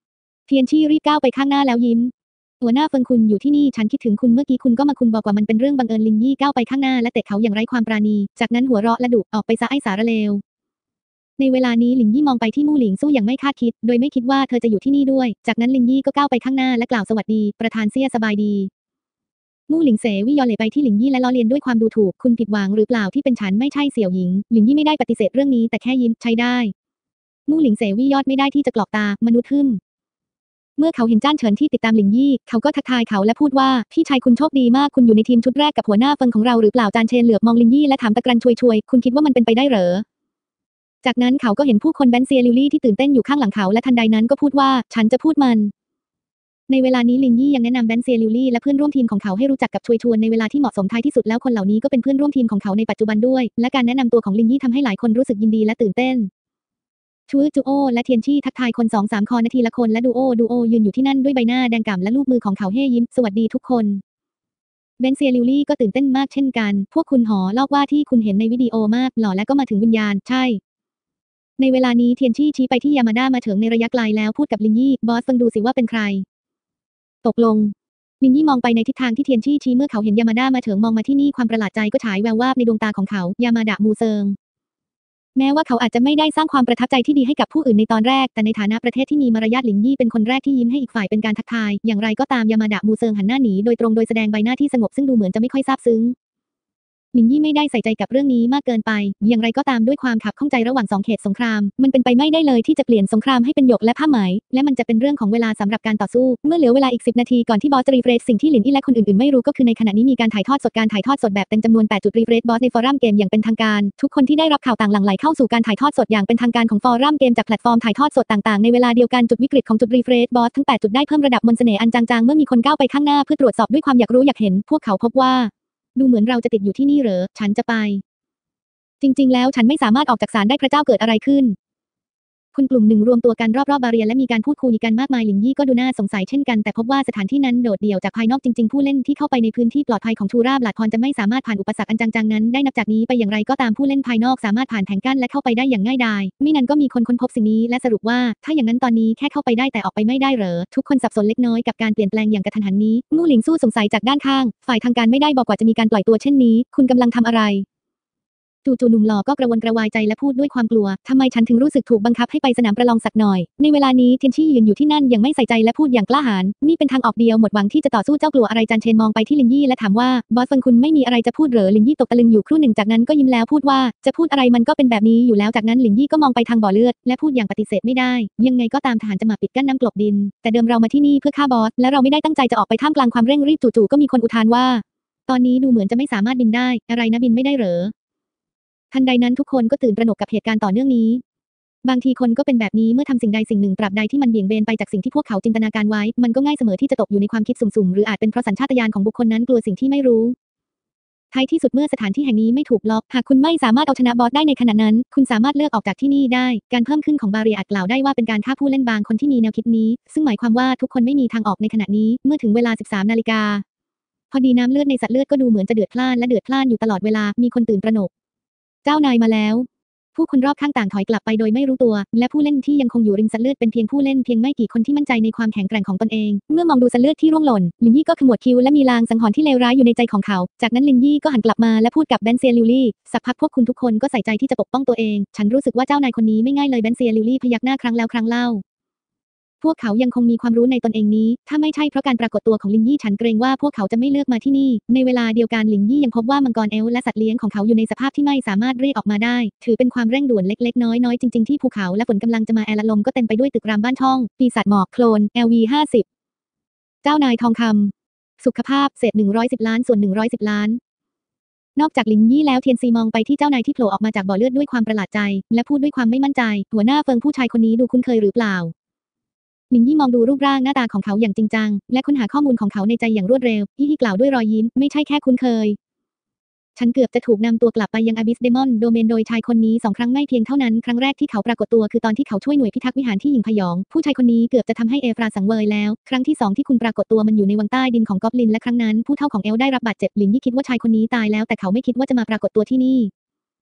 เทียนชี่รีบก้าวไปข้างหน้าแล้วยิ้มหัวหน้าเฟิงคุณอยู่ที่นี่ฉันคิดถึงคุณเมื่อกี้คุณก็มาคุณบอกว่ามันเป็นเรื่องบังเอิญลินยี่ก้าวไปข้างหน้าและเตะเขาอย่างไร้ความปราณีจากนั้นหัวเราะและดุออกไปซะไอ้สารเลวในเวลานี้ลินยี่มองไปที่มู่หลิงสู้อย่างไม่คาดคิดโดยไม่คิดว่าเธอจะอยู่ที่นี่ด้วยจากนั้นลินยี่ก็ก้าวไปข้างหน้าและกล่าวสวัสดีประธานเซี่ยสบายดีมู่หลิงเสวี่ยอเหล่ไปที่หลินยี่และล้อเลียนด้วยความดูถูกคุณผิดหวังหรือเปล่าที่เป็นฉันไม่ใช่เสี่ยวหญิงหลินยี่ไม่ได้ปฏิเสธเรื่องนี้แต่แค่ยิ้มใช้ได้มู่หลิงเสวี่ยอดไม่ได้ที่จะกรอกตามนุษย์หึ่มเมื่อเขาเห็นจ้านเฉินที่ติดตามหลินยี่เขาก็ทักทายเขาและพูดว่าพี่ชายคุณโชคดีมากคุณอยู่ในทีมชุดแรกกับหัวหน้าเฟิงของเราหรือเปล่าจานเชนเหลือบมองลินยี่และถามตะกรันชวยๆคุณคิดว่ามันเป็นไปได้เหรอจากนั้นเขาก็เห็นผู้คนแบนเซียลิลี่ที่ตื่นเต้นอยู่ข้างหลังเขาและทันใดนั้นก็พูดว่าฉันจะพูดมันในเวลานี้ลินยี่ยังแนะนำแบนเซียลิลี่และเพื่อนร่วมทีมของเขาให้รู้จักกับชวยชวนในเวลาที่เหมาะสมท้ายที่สุดแล้วคนเหล่านี้ก็เป็นเพื่อนร่วมทีมของเขาในปัจจุบันด้วยและการแนะนำตัวของลินยี่ทำให้หลายคนรู้สึกยินดีและตื่นเต้นชูจูโอและเทียนชี่ทักทายคนสองสามคอนาทีละคนและดูโอดูโอยืนอยู่ที่นั่นด้วยใบหน้าแดงก่ำและลูบมือของเขาเฮ่ยิ้มสวัสดีทุกคนเบนเซียลิลี่ก็ตื่นเต้นมากเช่นกันพวกคุณหอลอกว่าที่คุณเห็นในวิดีโอมากหล่อและก็มาถึงวิญญาณใช่ในเวลานี้เทียนชี่ชี้ไปที่ยามาด้ามาถึงในระยะไกลแล้วพูดกับลินยี่บอสฟังดูสิว่าเป็นใครตกลงลินยี่มองไปในทิศทางที่เทียนชี่ชี้เมื่อเขาเห็นยามาด้ามาถึงมองมาที่นี่ความประหลาดใจก็ฉายแวววาบในดวงตาของเขายามาดะมูเซิงแม้ว่าเขาอาจจะไม่ได้สร้างความประทับใจที่ดีให้กับผู้อื่นในตอนแรกแต่ในฐานะประเทศที่มีมารยาทหลินยี่เป็นคนแรกที่ยิ้มให้อีกฝ่ายเป็นการทักทายอย่างไรก็ตามยามาดะมูเซิงหันหน้าหนีโดยตรงโดยแสดงใบหน้าที่สงบซึ่งดูเหมือนจะไม่ค่อยซาบซึ้งหลินยี่ไม่ได้ใส่ใจกับเรื่องนี้มากเกินไปอย่างไรก็ตามด้วยความขับข้องใจระหว่างสองเขตสงครามมันเป็นไปไม่ได้เลยที่จะเปลี่ยนสงครามให้เป็นหยกและผ้าไหมและมันจะเป็นเรื่องของเวลาสำหรับการต่อสู้เมื่อเหลือเวลาอีกสิบนาทีก่อนที่บอสจะรีเฟรชสิ่งที่หลินอี้และคนอื่นๆไม่รู้ก็คือในขณะนี้มีการถ่ายทอดสดการถ่ายทอดสดแบบเต็มจำนวนแปดจุดรีเฟรชบอสในฟอรัมเกมอย่างเป็นทางการทุกคนที่ได้รับข่าวต่างหลั่งไหลเข้าสู่การถ่ายทอดสดอย่างเป็นทางการของฟอรัมเกมจากแพลตฟอร์มถ่ายทอดสดต่างๆในเวลาเดียวกันจุดวิกฤตของจุดรีเฟรชบอสทั้งแปดจุดได้เพิ่มระดับมนต์เสน่ห์อันจางๆเมื่อมีคนก้าวไปข้างหน้าเพื่อตรวจสอบด้วยความอยากรู้อยากเห็นพวกเขาพบว่าดูเหมือนเราจะติดอยู่ที่นี่เหรอฉันจะไปจริงๆแล้วฉันไม่สามารถออกจากศาลได้พระเจ้าเกิดอะไรขึ้นคนกลุ่มหนึ่งรวมตัวกันรอบๆบาเรียและมีการพูดคุยกันมากมายหลินยี่ก็ดูน่าสงสัยเช่นกันแต่พบว่าสถานที่นั้นโดดเดี่ยวจากภายนอกจริงๆผู้เล่นที่เข้าไปในพื้นที่ปลอดภัยของทูราบหลาดพรจะไม่สามารถผ่านอุปสรรคอันจังๆนั้นได้นับจากนี้ไปอย่างไรก็ตามผู้เล่นภายนอกสามารถผ่านแผงกั้นและเข้าไปได้อย่างง่ายดายมินั้นก็มีคนค้นพบสิ่งนี้และสรุปว่าถ้าอย่างนั้นตอนนี้แค่เข้าไปได้แต่ออกไปไม่ได้เหรอทุกคนสับสนเล็กน้อยกับการเปลี่ยนแปลงอย่างกระทันหันนี้มู่หลิงสู้สงสัยจากด้านข้างฝ่ายทางการไม่ได้บอกว่าจะมีการปล่อยตัวเช่นนี้คุณกำลังทำอะไรจู่ๆหนุ่มหล่อก็กระวนกระวายใจและพูดด้วยความกลัวทำไมฉันถึงรู้สึกถูกบังคับให้ไปสนามประลองสักหน่อยในเวลานี้เทียนชี่ยืนอยู่ที่นั่นยังไม่ใส่ใจและพูดอย่างกล้าหาญนี่เป็นทางออกเดียวหมดหวังที่จะต่อสู้เจ้ากลัวอะไรจันเชนมองไปที่ลินยี่และถามว่าบอสฟังคุณไม่มีอะไรจะพูดเหรอลินยี่ตกตะลึงอยู่ครู่หนึ่งจากนั้นก็ยิ้มแล้วพูดว่าจะพูดอะไรมันก็เป็นแบบนี้อยู่แล้วจากนั้นลินยี่ก็มองไปทางบ่อเลือดและพูดอย่างปฏิเสธไม่ได้ยังไงก็ตามทหารจะมาปิดกั้นน้ำกลบดินแต่เดิมเรามาที่นี่เพื่อฆ่าบอสและเราไม่ได้ตั้งใจจะออกไปท่ามกลางความเร่งรีบจู่ๆก็มีคนอุทานว่าตอนนี้ดูเหมือนจะไม่สามารถบินได้อะไรนะบินไม่ได้เหรอทันใดนั้นทุกคนก็ตื่นตระหนกกับเหตุการณ์ต่อเนื่องนี้บางทีคนก็เป็นแบบนี้เมื่อทำสิ่งใดสิ่งหนึ่งตราบใดที่มันเบี่ยงเบนไปจากสิ่งที่พวกเขาจินตนาการไว้มันก็ง่ายเสมอที่จะตกอยู่ในความคิดสุ่มๆหรืออาจเป็นเพราะสัญชาตญาณของบุคคลนั้นกลัวสิ่งที่ไม่รู้ท้ายที่สุดเมื่อสถานที่แห่งนี้ไม่ถูกล็อกหากคุณไม่สามารถเอาชนะบอสได้ในขณะนั้นคุณสามารถเลือกออกจากที่นี่ได้การเพิ่มขึ้นของบาเรียอาจกล่าวได้ว่าเป็นการฆ่าผู้เล่นบางคนที่มีแนวคิดนี้ซึ่งหมายความว่าทุกคนไม่มีทางออกในขณะนี้เมื่อถึงเวลาสิบสามนาฬิกาพอดีน้ำเลือดในสัตว์เลือดก็ดูเหมือนจะเดือดพล่านและเดือดพล่านอยู่ตลอดเวลามีคนตื่นตระหนกเจ้านายมาแล้วผู้คนรอบข้างต่างถอยกลับไปโดยไม่รู้ตัวและผู้เล่นที่ยังคงอยู่ริมสัตว์เลือดเป็นเพียงผู้เล่นเพียงไม่กี่คนที่มั่นใจในความแข็งแกร่งของตนเองเมื่อมองดูสัตว์เลือดที่ร่วงหล่นลินยี่ก็ขมวดคิ้วและมีลางสังหรณ์ที่เลวร้ายอยู่ในใจของเขาจากนั้นลินยี่ก็หันกลับมาและพูดกับแบนเซียลิลี่สักพักพวกคุณทุกคนก็ใส่ใจที่จะปกป้องตัวเองฉันรู้สึกว่าเจ้านายคนนี้ไม่ง่ายเลยแบนเซียลิลี่พยักหน้าครั้งแล้วครั้งเล่าพวกเขายังคงมีความรู้ในตนเองนี้ถ้าไม่ใช่เพราะการปรากฏตัวของลินยี่ฉันเกรงว่าพวกเขาจะไม่เลือกมาที่นี่ในเวลาเดียวกันลินยี่ยังพบว่ามังกรเอลและสัตว์เลี้ยงของเขาอยู่ในสภาพที่ไม่สามารถเรียกออกมาได้ถือเป็นความเร่งด่วนเล็กๆน้อยๆจริงๆที่ภูเขาและฝนกำลังจะมาแอร์ละลมก็เต็มไปด้วยตึกรามบ้านช่องปีศาจหมอกโคลน แอล วี ห้าสิบเจ้านายทองคำสุขภาพเศษหนึ่งร้อยสิบล้านส่วนหนึ่งร้อยสิบล้านนอกจากลินยี่แล้วเทียนซีมองไปที่เจ้านายที่โผล่ออกมาจากบ่อเลือดด้วยความประหลาดใจและพูดด้วยความไม่มั่นใจหัวหน้าเฟิงผู้ชายคนนี้ดูคุ้นเคยหรือเปล่าลินยี่มองดูรูปร่างหน้าตาของเขาอย่างจริงจังและค้นหาข้อมูลของเขาในใจอย่างรวดเร็วยี่ฮี่กล่าวด้วยรอยยิ้มไม่ใช่แค่คุ้นเคยฉันเกือบจะถูกนำตัวกลับไปยังอาบิสเดมอนโดเมนโดยชายคนนี้สองครั้งไม่เพียงเท่านั้นครั้งแรกที่เขาปรากฏตัวคือตอนที่เขาช่วยหน่วยพิทักษ์วิหารที่หญิงพยองผู้ชายคนนี้เกือบจะทำให้เอฟราสังเวยแล้วครั้งที่สองที่คุณปรากฏตัวมันอยู่ในวังใต้ดินของกอบลินและครั้งนั้นผู้เฒ่าของเอลได้รับบาดเจ็บลินยี่คิดว่าชายคนนี้ตายแล้วแต่เขาไม่คิดว่าจะมาปรากฏตัวที่นี่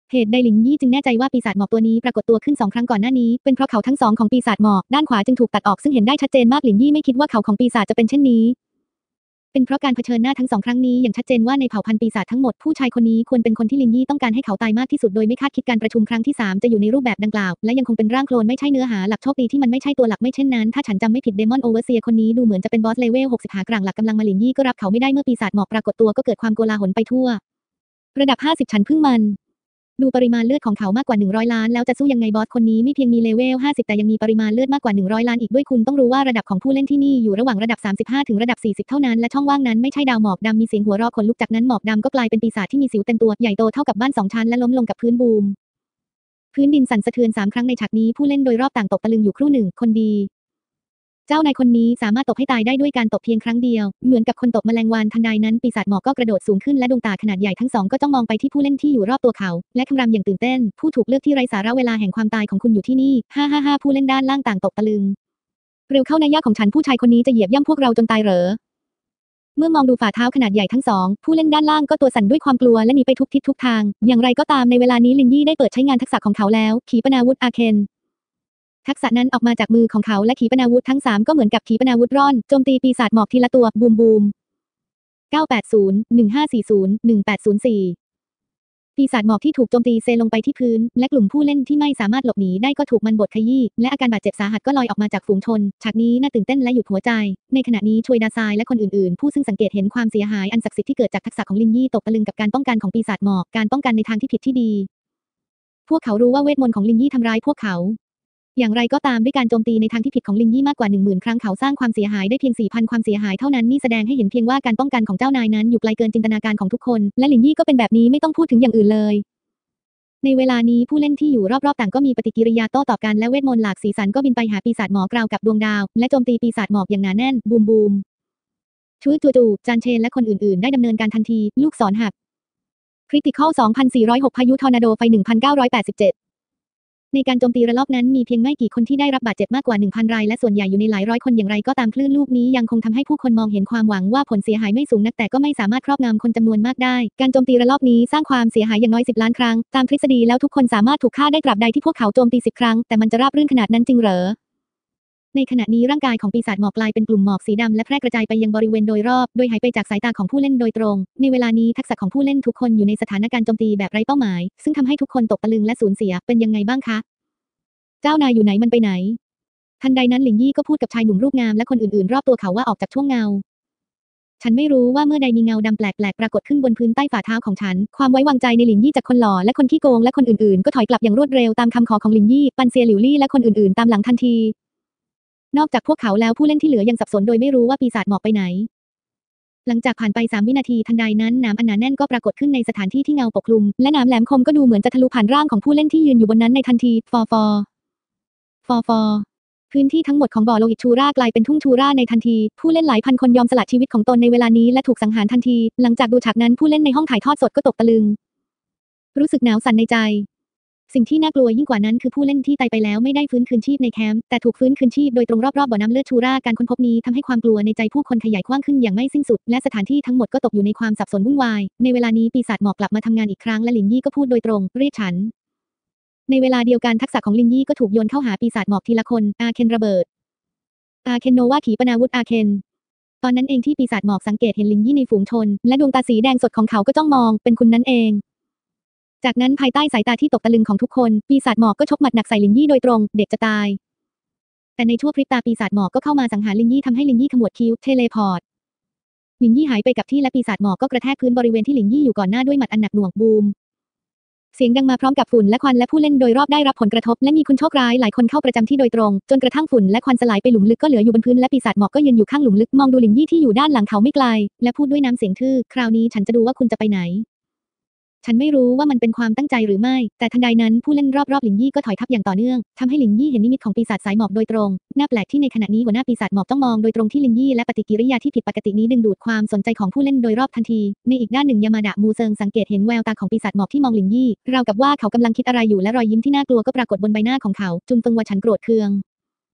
เหตุใดหลินยี่จึงแน่ใจว่าปีศาจหมอกตัวนี้ปรากฏตัวขึ้นสองครั้งก่อนหน้านี้เป็นเพราะเขาทั้งสองของปีศาจหมอกด้านขวาจึงถูกตัดออกซึ่งเห็นได้ชัดเจนมากหลินยี่ไม่คิดว่าเขาของปีศาจจะเป็นเช่นนี้เป็นเพราะการเผชิญหน้าทั้งสองครั้งนี้อย่างชัดเจนว่าในเผ่าพันธุ์ปีศาจทั้งหมดผู้ชายคนนี้ควรเป็นคนที่หลินยี่ต้องการให้เขาตายมากที่สุดโดยไม่คาดคิดการประชุมครั้งที่สามจะอยู่ในรูปแบบดังกล่าวและยังคงเป็นร่างโคลนไม่ใช่เนื้อหาหลักโชคดีที่มันไม่ใช่ตัวหลักไม่เช่นนั้นถ้าฉันจำไม่ผิดเดมอนโอเวอร์เซียคนนี้ดูเหมือนจะเป็นบอสเลเวลหกสิบหากลางหลักกำลังมาหลินยี่ก็รับเขาไม่ได้เมื่อปีศาจหมอกปรากฏตัวก็เกิดความโกลาหลไปทั่วระดับห้าสิบชั้นพึ่งมันดูปริมาณเลือดของเขามากกว่าหนึ่งร้อยล้านแล้วจะสู้ยังไงบอสคนนี้ไม่เพียงมีเลเวลห้าสิบแต่ยังมีปริมาณเลือดมากกว่าหนึ่งร้อยล้านอีกด้วยคุณต้องรู้ว่าระดับของผู้เล่นที่นี่อยู่ระหว่างระดับสามสิบห้าถึงระดับสี่สิบเท่านั้นและช่องว่างนั้นไม่ใช่ดาวหมอกดำมีเสียงหัวเราะขนลุกจากนั้นหมอกดำก็กลายเป็นปีศาจที่มีสิวเต็มตัวใหญ่โตเท่ากับบ้านสองชั้นและล้มลงกับพื้นบูมพื้นดินสั่นสะเทือนสามครั้งในฉากนี้ผู้เล่นโดยรอบต่างตกตะลึงอยู่ครู่หนึ่งคนดีเจ้านายคนนี้สามารถตบให้ตายได้ด้วยการตบเพียงครั้งเดียวเหมือนกับคนตบแมลงวันทันใดนั้นปีศาจหมอกก็กระโดดสูงขึ้นและดวงตาขนาดใหญ่ทั้งสองก็จ้องมองไปที่ผู้เล่นที่อยู่รอบตัวเขาและคำรามอย่างตื่นเต้นผู้ถูกเลือกที่ไร้สาระเวลาแห่งความตายของคุณอยู่ที่นี่ฮ่าฮ่าฮ่าผู้เล่นด้านล่างต่างตกตะลึงเร็วเข้าในย่าของฉันผู้ชายคนนี้จะเหยียบย่ำพวกเราจนตายเหรอเมื่อมองดูฝ่าเท้าขนาดใหญ่ทั้งสองผู้เล่นด้านล่างก็ตัวสั่นด้วยความกลัวและหนีไปทุกทิศทุกทางอย่างไรก็ตามในเวลานี้ลินยี่ได้เปิดใช้งานทักษะของเขาแล้วขีปนาวุธอาเคนทักษะนั้นออกมาจากมือของเขาและขีปนาวุธทั้งสามก็เหมือนกับขีปนาวุธร่อนโจมตีปีศาจหมอกทีละตัวบูมบูมเก้า แปด ศูนย์ หนึ่ง ห้า สี่ ศูนย์ หนึ่ง แปด ศูนย์ สี่ปีศาจหมอกที่ถูกโจมตีเซลงไปที่พื้นและกลุ่มผู้เล่นที่ไม่สามารถหลบหนีได้ก็ถูกมันบดขยี้และอาการบาดเจ็บสาหัสก็ลอยออกมาจากฝูงชนฉากนี้น่าตื่นเต้นและหยุดหัวใจในขณะนี้ชวยดาซายและคนอื่นๆผู้ซึ่งสังเกตเห็นความเสียหายอันศักดิ์สิทธิ์ที่เกิดจากทักษะของลินยี่ตกตะลึงกับการป้องกันของปีศาจหมอกการป้องกันในทางที่ผิดที่ดีพวกเขารู้ว่าเวทมนต์ของลินยี่ทำร้ายพวกเขาอย่างไรก็ตามด้วยการโจมตีในทางที่ผิดของลินยี่มากกว่า หนึ่งหมื่น ครั้งเขาสร้างความเสียหายได้เพียง สี่พัน ความเสียหายเท่านั้นนี่แสดงให้เห็นเพียงว่าการป้องกันของเจ้านายนั้นอยู่ไกลเกินจินตนาการของทุกคนและลินยี่ก็เป็นแบบนี้ไม่ต้องพูดถึงอย่างอื่นเลยในเวลานี้ผู้เล่นที่อยู่รอบๆต่างก็มีปฏิกิริยาโต้ตอบกันและเวทมนต์หลากสีสันก็บินไปหาปีศาจหมอกราวกับดวงดาวและโจมตีปีศาจหมอกอย่างหนาแน่นบูมบูมชูจูจูจานเชนและคนอื่นๆได้ดำเนินการทันทีลูกศรหักคริติคอล สองพันสี่ร้อยหก พายุทอร์นาโดไฟ หนึ่งพันเก้าร้อยแปดสิบเจ็ดในการโจมตีระลอกนั้นมีเพียงไม่กี่คนที่ได้รับบาดเจ็บมากกว่า หนึ่งพัน รายและส่วนใหญ่อยู่ในหลายร้อยคนอย่างไรก็ตามคลื่นลูกนี้ยังคงทำให้ผู้คนมองเห็นความหวังว่าผลเสียหายไม่สูงนักแต่ก็ไม่สามารถครอบงำคนจำนวนมากได้การโจมตีระลอกนี้สร้างความเสียหายอย่างน้อยสิบล้านครั้งตามทฤษฎีแล้วทุกคนสามารถถูกฆ่าได้ตราบใดที่พวกเขาโจมตีสิบครั้งแต่มันจะราบรื่นขนาดนั้นจริงเหรอในขณะนี้ร่างกายของปีศาจหมอกกลายเป็นกลุ่มหมอกสีดำและแพร่กระจายไปยังบริเวณโดยรอบโดยหายไปจากสายตาของผู้เล่นโดยตรงในเวลานี้ทักษะของผู้เล่นทุกคนอยู่ในสถานการณ์โจมตีแบบไร้เป้าหมายซึ่งทำให้ทุกคนตกตะลึงและสูญเสียเป็นยังไงบ้างคะเจ้านายอยู่ไหนมันไปไหนทันใดนั้นหลินยี่ก็พูดกับชายหนุ่มรูปงามและคนอื่นๆรอบตัวเขาว่าออกจากช่วงเงาฉันไม่รู้ว่าเมื่อใดมีเงาดำแปลกๆปรากฏขึ้นบนพื้นใต้ฝ่าเท้าของฉันความไว้วางใจในหลินยี่จากคนหล่อและคนขี้โกงและคนอื่นๆก็ถอยกลับอย่างรวดเร็วตามคำขอของหลินยี่ปันเซียหลิวลี่และคนอื่นๆตามหลังทันทีนอกจากพวกเขาแล้วผู้เล่นที่เหลือยังสับสนโดยไม่รู้ว่าปีศาจหมอกไปไหนหลังจากผ่านไปสามวินาทีทันใดนั้นหนามอันหนาแน่นก็ปรากฏขึ้นในสถานที่ที่เงาปกคลุมและหนามแหลมคมก็ดูเหมือนจะทะลุผ่านร่างของผู้เล่นที่ยืนอยู่บนนั้นในทันทีฟอฟอฟอฟอพื้นที่ทั้งหมดของบ่อโลหิตชูร่ากลายเป็นทุ่งชูร่าในทันทีผู้เล่นหลายพันคนยอมสละชีวิตของตนในเวลานี้และถูกสังหารทันทีหลังจากดูฉากนั้นผู้เล่นในห้องถ่ายทอดสดก็ตกตะลึงรู้สึกหนาวสั่นในใจสิ่งที่น่ากลัวยิ่งกว่านั้นคือผู้เล่นที่ตายไปแล้วไม่ได้ฟื้นคืนชีพในแคมป์แต่ถูกฟื้นคืนชีพโดยตรงรอบๆบ่อน้ำเลือดชูร่าการค้นพบนี้ทำให้ความกลัวในใจผู้คนขยายกว้างขึ้นอย่างไม่สิ้นสุดและสถานที่ทั้งหมดก็ตกอยู่ในความสับสนวุ่นวายในเวลานี้ปีศาจหมอกกลับมาทำงานอีกครั้งและหลินยี่ก็พูดโดยตรงเรียกฉันในเวลาเดียวกันทักษะของลินยี่ก็ถูกโยนเข้าหาปีศาจหมอกทีละคนอาเคนระเบิดอาเคนโนวาขีปนาวุธอาเคนตอนนั้นเองที่ปีศาจหมอกสังเกตเห็นลินยี่ในฝูงชนและดวงตาสีแดงสดของเขาก็จ้องมองเป็นคุณนั่นเองจากนั้นภายใต้สายตาที่ตกตะลึงของทุกคนปีศาจหมอกก็ชกหมัดหนักใส่ลินยี่โดยตรงเด็กจะตายแต่ในชั่วพริบตาปีศาจหมอกก็เข้ามาสังหารลินยี่ทำให้ลินยี่ขมวดคิ้วเทเลพอร์ตลินยี่หายไปกับที่และปีศาจหมอกก็กระแทกพื้นบริเวณที่ลินยี่อยู่ก่อนหน้าด้วยหมัดอันหนักหน่วงบูมเสียงดังมาพร้อมกับฝุ่นและควันและผู้เล่นโดยรอบได้รับผลกระทบและมีคนโชคร้ายหลายคนเข้าประจำที่โดยตรงจนกระทั่งฝุ่นและควันสลายไปหลุมลึกก็เหลืออยู่บนพื้นและปีศาจหมอกก็ยืนอยู่ข้างหลุมลึกมองดูลินยี่ที่อยู่ด้านหลังเขาไม่ไกลและพูดด้วยน้ำเสียงทื่อคราวนี้ฉันจะดูว่าคุณจะไปไหนฉันไม่รู้ว่ามันเป็นความตั้งใจหรือไม่แต่ทันใดนั้นผู้เล่นรอบๆหลินยี่ก็ถอยทับอย่างต่อเนื่องทำให้หลินยี่เห็นนิมิตของปีศาจสายหมอกโดยตรงน่าแปลกที่ในขณะนี้หัวหน้าปีศาจหมอกต้องมองโดยตรงที่หลินยี่และปฏิกิริยาที่ผิดปกตินี้ดึงดูดความสนใจของผู้เล่นโดยรอบทันทีในอีกด้านหนึ่งยามาดะมูเซิงสังเกตเห็นแววตาของปีศาจหมอกที่มองหลินยี่ราวกับว่าเขากำลังคิดอะไรอยู่และรอยยิ้มที่น่ากลัวก็ปรากฏบนใบหน้าของเขาจุนเฟิงว่าฉันโกรธเคือง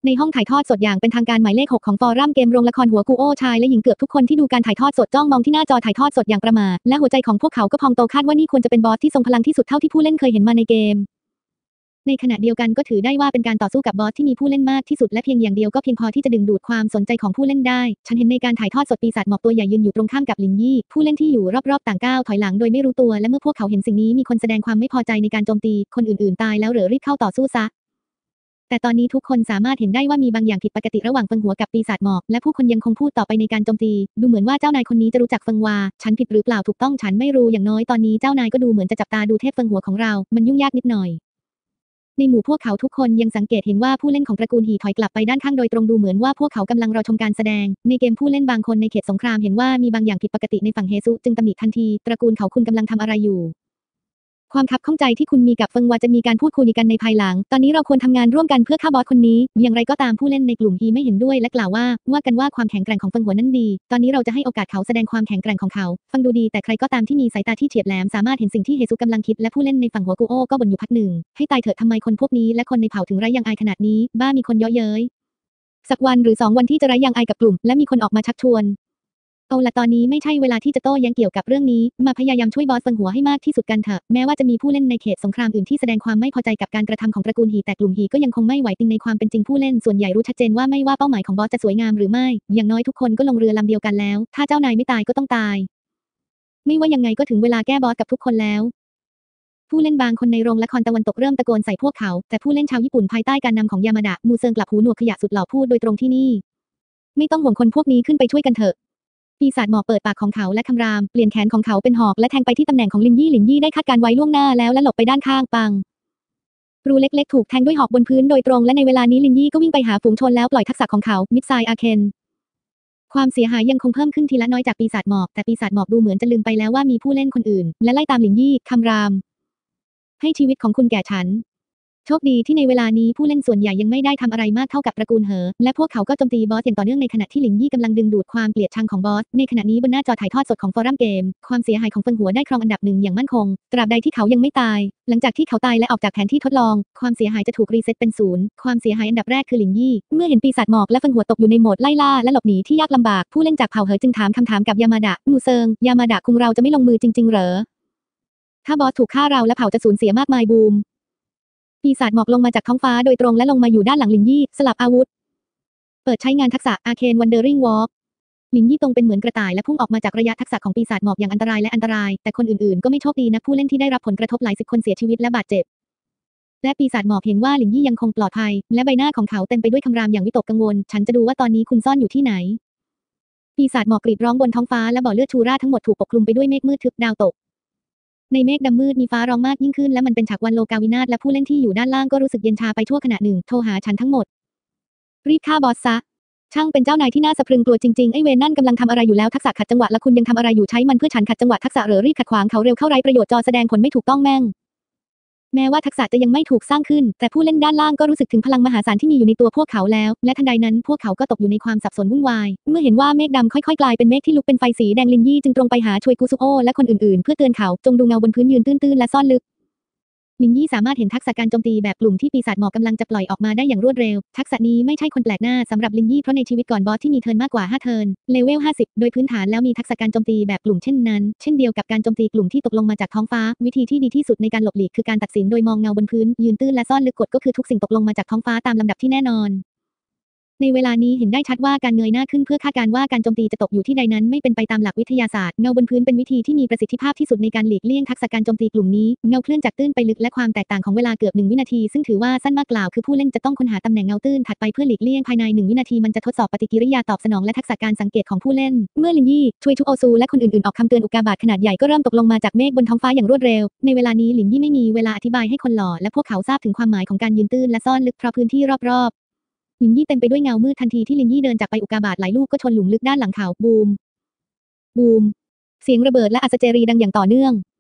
ในห้องถ่ายทอดสดอย่างเป็นทางการหมายเลขหกของฟอรัมเกมโรงละครหัวกูโอชายและหญิงเกือบทุกคนที่ดูการถ่ายทอดสดจ้องมองที่หน้าจอถ่ายทอดสดอย่างประหม่าและหัวใจของพวกเขาก็พองโตคาดว่านี่ควรจะเป็นบอสที่ทรงพลังที่สุดเท่าที่ผู้เล่นเคยเห็นมาในเกมในขณะเดียวกันก็ถือได้ว่าเป็นการต่อสู้กับบอสที่มีผู้เล่นมากที่สุดและเพียงอย่างเดียวก็เพียงพอที่จะดึงดูดความสนใจของผู้เล่นได้ฉันเห็นในการถ่ายทอดสดปีศาจหมอกตัวใหญ่ยืนอยู่ตรงข้ามกับลินยี่ผู้เล่นที่อยู่รอบๆต่างก้าวถอยหลังโดยไม่รู้ตัวและเมื่อพวกเขาเห็นสิ่งนี้มีคนแสดงความไม่พอใจในการโจมตีคนอื่นๆตายแล้วเหรอรีบเข้าต่อสู้ซะแต่ตอนนี้ทุกคนสามารถเห็นได้ว่ามีบางอย่างผิดปกติระหว่างเฟิงหัวกับปีศาจหมอกและผู้คนยังคงพูดต่อไปในการโจมตีดูเหมือนว่าเจ้านายคนนี้จะรู้จักเฟิงวาฉันผิดหรือเปล่าถูกต้องฉันไม่รู้อย่างน้อยตอนนี้เจ้านายก็ดูเหมือนจะจับตาดูเทพเฟิงหัวของเรามันยุ่งยากนิดหน่อยในหมู่พวกเขาทุกคนยังสังเกตเห็นว่าผู้เล่นของตระกูลหีถอยกลับไปด้านข้างโดยตรงดูเหมือนว่าพวกเขากำลังรอชมการแสดงในเกมผู้เล่นบางคนในเขตสงครามเห็นว่ามีบางอย่างผิดปกติในฝั่งเฮซุจึงตำหนิทันทีตระกูลเขาคุณกำลังทำอะไรอยู่ความคับข้องใจที่คุณมีกับเฟิงวาจะมีการพูดคุยกันในภายหลังตอนนี้เราควรทำงานร่วมกันเพื่อฆ่าบอสคนนี้อย่างไรก็ตามผู้เล่นในกลุ่มฮีไม่เห็นด้วยและกล่าวว่าว่ากันว่าความแข็งแกร่งของเฟิงหัวนั้นดีตอนนี้เราจะให้โอกาสเขาแสดงความแข็งแกร่งของเขาฟังดูดีแต่ใครก็ตามที่มีสายตาที่เฉียบแหลมสามารถเห็นสิ่งที่เฮซุกำลังคิดและผู้เล่นในฝั่งหัวกูโอก็บ่นอยู่พักหนึ่งให้ตายเถอะทำไมคนพวกนี้และคนในเผ่าถึงไร้ยางอายขนาดนี้บ้ามีคนเยาะเย้ยสักวันหรือสองวันที่จะไร้ยางอายกับกลุ่มและมีคนออกมาชักชวนเอาละตอนนี้ไม่ใช่เวลาที่จะโต้แย้งเกี่ยวกับเรื่องนี้มาพยายามช่วยบอสเฟิงหัวให้มากที่สุดกันเถอะแม้ว่าจะมีผู้เล่นในเขตสงครามอื่นที่แสดงความไม่พอใจกับการกระทำของตระกูลฮีแต่กลุ่มฮีก็ยังคงไม่ไหวติงในความเป็นจริงผู้เล่นส่วนใหญ่รู้ชัดเจนว่าไม่ว่าเป้าหมายของบอสจะสวยงามหรือไม่อย่างน้อยทุกคนก็ลงเรือลำเดียวกันแล้วถ้าเจ้านายไม่ตายก็ต้องตายไม่ว่ายังไงก็ถึงเวลาแก้บอสกับทุกคนแล้วผู้เล่นบางคนในโรงละครตะวันตกเริ่มตะโกนใส่พวกเขาแต่ผู้เล่นชาวญี่ปุ่นภายใต้การนำของยามาดะมูเซิงกลับหูหนวกขยะสุดหล่อพูดโดยตรงที่นี่ไม่ต้องห่วงคนพวกนี้ขึ้นไปช่วยกันเถอะปีศาจหมอกเปิดปากของเขาและคำรามเปลี่ยนแขนของเขาเป็นหอกและแทงไปที่ตำแหน่งของลินยี่ลินยี่ได้คาดการไว้ล่วงหน้าแล้วและหลบไปด้านข้างปังรูเล็กๆถูกแทงด้วยหอกบนพื้นโดยตรงและในเวลานี้ลินยี่ก็วิ่งไปหาฝูงชนแล้วปล่อยทักษะของเขามิดไซอาเคนความเสียหายยังคงเพิ่มขึ้นทีละน้อยจากปีศาจหมอกแต่ปีศาจหมอกดูเหมือนจะลืมไปแล้วว่ามีผู้เล่นคนอื่นและไล่ตามลินยี่คำรามให้ชีวิตของคุณแก่ฉันโชคดีที่ในเวลานี้ผู้เล่นส่วนใหญ่ยังไม่ได้ทำอะไรมากเท่ากับตระกูลเหอและพวกเขาก็โจมตีบอสอย่างต่อเนื่องในขณะที่หลิงยี่กำลังดึงดูดความเกลียดชังของบอสในขณะนี้บนหน้าจอถ่ายทอดสดของฟอรัมเกมความเสียหายของเฟิงหัวได้ครองอันดับหนึ่งอย่างมั่นคงตราบใดที่เขายังไม่ตายหลังจากที่เขาตายและออกจากแผนที่ทดลองความเสียหายจะถูกรีเซ็ตเป็นศูนย์ความเสียหายอันดับแรกคือหลิงยี่เมื่อเห็นปีศาจหมอกและเฟิงหัวตกอยู่ในโหมดไล่ล่าและหลบหนีที่ยากลำบากผู้เล่นจากเผ่าเหอจึงถามคำถามกับยามาดะมูเซิงยามาดะคุงเราจะไม่ลงมือจริงๆเหรอถ้าบอสถูกฆ่าเราและเผ่าจะสูญเสียมากมายบูมปีศาจหมอกลงมาจากท้องฟ้าโดยตรงและลงมาอยู่ด้านหลังลินยี่สลับอาวุธเปิดใช้งานทักษะอาเคนวันเดอริงวอล์กลินยี่ตรงเป็นเหมือนกระต่ายและพุ่งออกมาจากระยะทักษะของปีศาจหมอกอย่างอันตรายและอันตรายแต่คนอื่นๆก็ไม่โชคดีนักผู้เล่นที่ได้รับผลกระทบหลายสิบคนเสียชีวิตและบาดเจ็บและปีศาจหมอกเห็นว่าลินยี่ยังคงปลอดภัยและใบหน้าของเขาเต็มไปด้วยคำรามอย่างวิตกกังวลฉันจะดูว่าตอนนี้คุณซ่อนอยู่ที่ไหนปีศาจหมอกกรีดร้องบนท้องฟ้าและบ่อเลือดชูราทั้งหมดถูกปกคลุมไปด้วยเมฆมืดทึบดาวตกในเมฆดำมืดมีฟ้าร้องมากยิ่งขึ้นและมันเป็นฉากวันโลกาวินาศและผู้เล่นที่อยู่ด้านล่างก็รู้สึกเย็นชาไปชั่วขณะหนึ่งโทรหาฉันทั้งหมดรีบฆ่าบอสซะช่างเป็นเจ้านายที่น่าสะพรึงกลัวจริงๆไอ้เวรนั่นกำลังทำอะไรอยู่แล้วทักษะขัดจังหวะและคุณยังทำอะไรอยู่ใช้มันเพื่อฉันขัดจังหวะทักษะเหรอรีบขัดขวางเขาเร็วเข้าไร้ประโยชน์จอแสดงผลไม่ถูกต้องแม่งแม้ว่าทักษะจะยังไม่ถูกสร้างขึ้นแต่ผู้เล่นด้านล่างก็รู้สึกถึงพลังมหาศาลที่มีอยู่ในตัวพวกเขาแล้วและทันใดนั้นพวกเขาก็ตกอยู่ในความสับสนวุ่นวายเมื่อเห็นว่าเมฆดำค่อยๆกลายเป็นเมฆที่ลุกเป็นไฟสีแดงลินยี่จึงตรงไปหาชวยกุซุโอและคนอื่นๆเพื่อเตือนเขาจงดูเงาบนพื้นยืนตื้นๆและซ่อนลึกลินยี่สามารถเห็นทักษะการโจมตีแบบกลุ่มที่ปีศาจหมอกกำลังจะปล่อยออกมาได้อย่างรวดเร็วทักษะนี้ไม่ใช่คนแปลกหน้าสำหรับลินยี่เพราะในชีวิตก่อนบอสที่มีเทิร์นมากกว่าห้าเทิร์นเลเวลห้าสิบโดยพื้นฐานแล้วมีทักษะการโจมตีแบบกลุ่มเช่นนั้นเช่นเดียวกับการโจมตีกลุ่มที่ตกลงมาจากท้องฟ้าวิธีที่ดีที่สุดในการหลบหลีกคือการตัดสินโดยมองเงาบนพื้นยืนตื้นและซ่อนลึกกฎก็คือทุกสิ่งตกลงมาจากท้องฟ้าตามลำดับที่แน่นอนในเวลานี้เห็นได้ชัดว่าการเงยหน้าขึ้นเพื่อคาดการณ์ว่าการโจมตีจะตกอยู่ที่ใดนั้นไม่เป็นไปตามหลักวิทยาศาสตร์เงาบนพื้นเป็นวิธีที่มีประสิทธิภาพที่สุดในการหลีกเลี่ยงทักษะการโจมตีกลุ่มนี้เงาเคลื่อนจากตื้นไปลึกและความแตกต่างของเวลาเกือบหนึ่งวินาทีซึ่งถือว่าสั้นมากกล่าวคือผู้เล่นจะต้องค้นหาตำแหน่งเงาตื้นถัดไปเพื่อหลีกเลี่ยงภายในหนึ่งวินาทีมันจะทดสอบปฏิกิริยาตอบสนองและทักษะการสังเกตของผู้เล่นเมื่อลินยี่ช่วยทุกโอซูและคนอื่นๆออกคำเตือนอุกกาบาตขนาดใหญ่ก็เริ่มตกลงมาจากเมฆบนท้องฟ้าอย่างรวดเร็วในเวลานี้ลินยี่ไม่มีเวลาอธิบายให้คนหล่อและพวกเขาทราบถึงความหมายของการยืนตื้นและซ่อนลึกเพราะพื้นที่รอบๆลินยี่เต็มไปด้วยเงามืดทันทีที่ลินยี่เดินจากไปอุกกาบาตหลายลูกก็ชนหลุมลึกด้านหลังเขาบูมบูมเสียงระเบิดและอัศเจรีดังอย่างต่อเนื่อง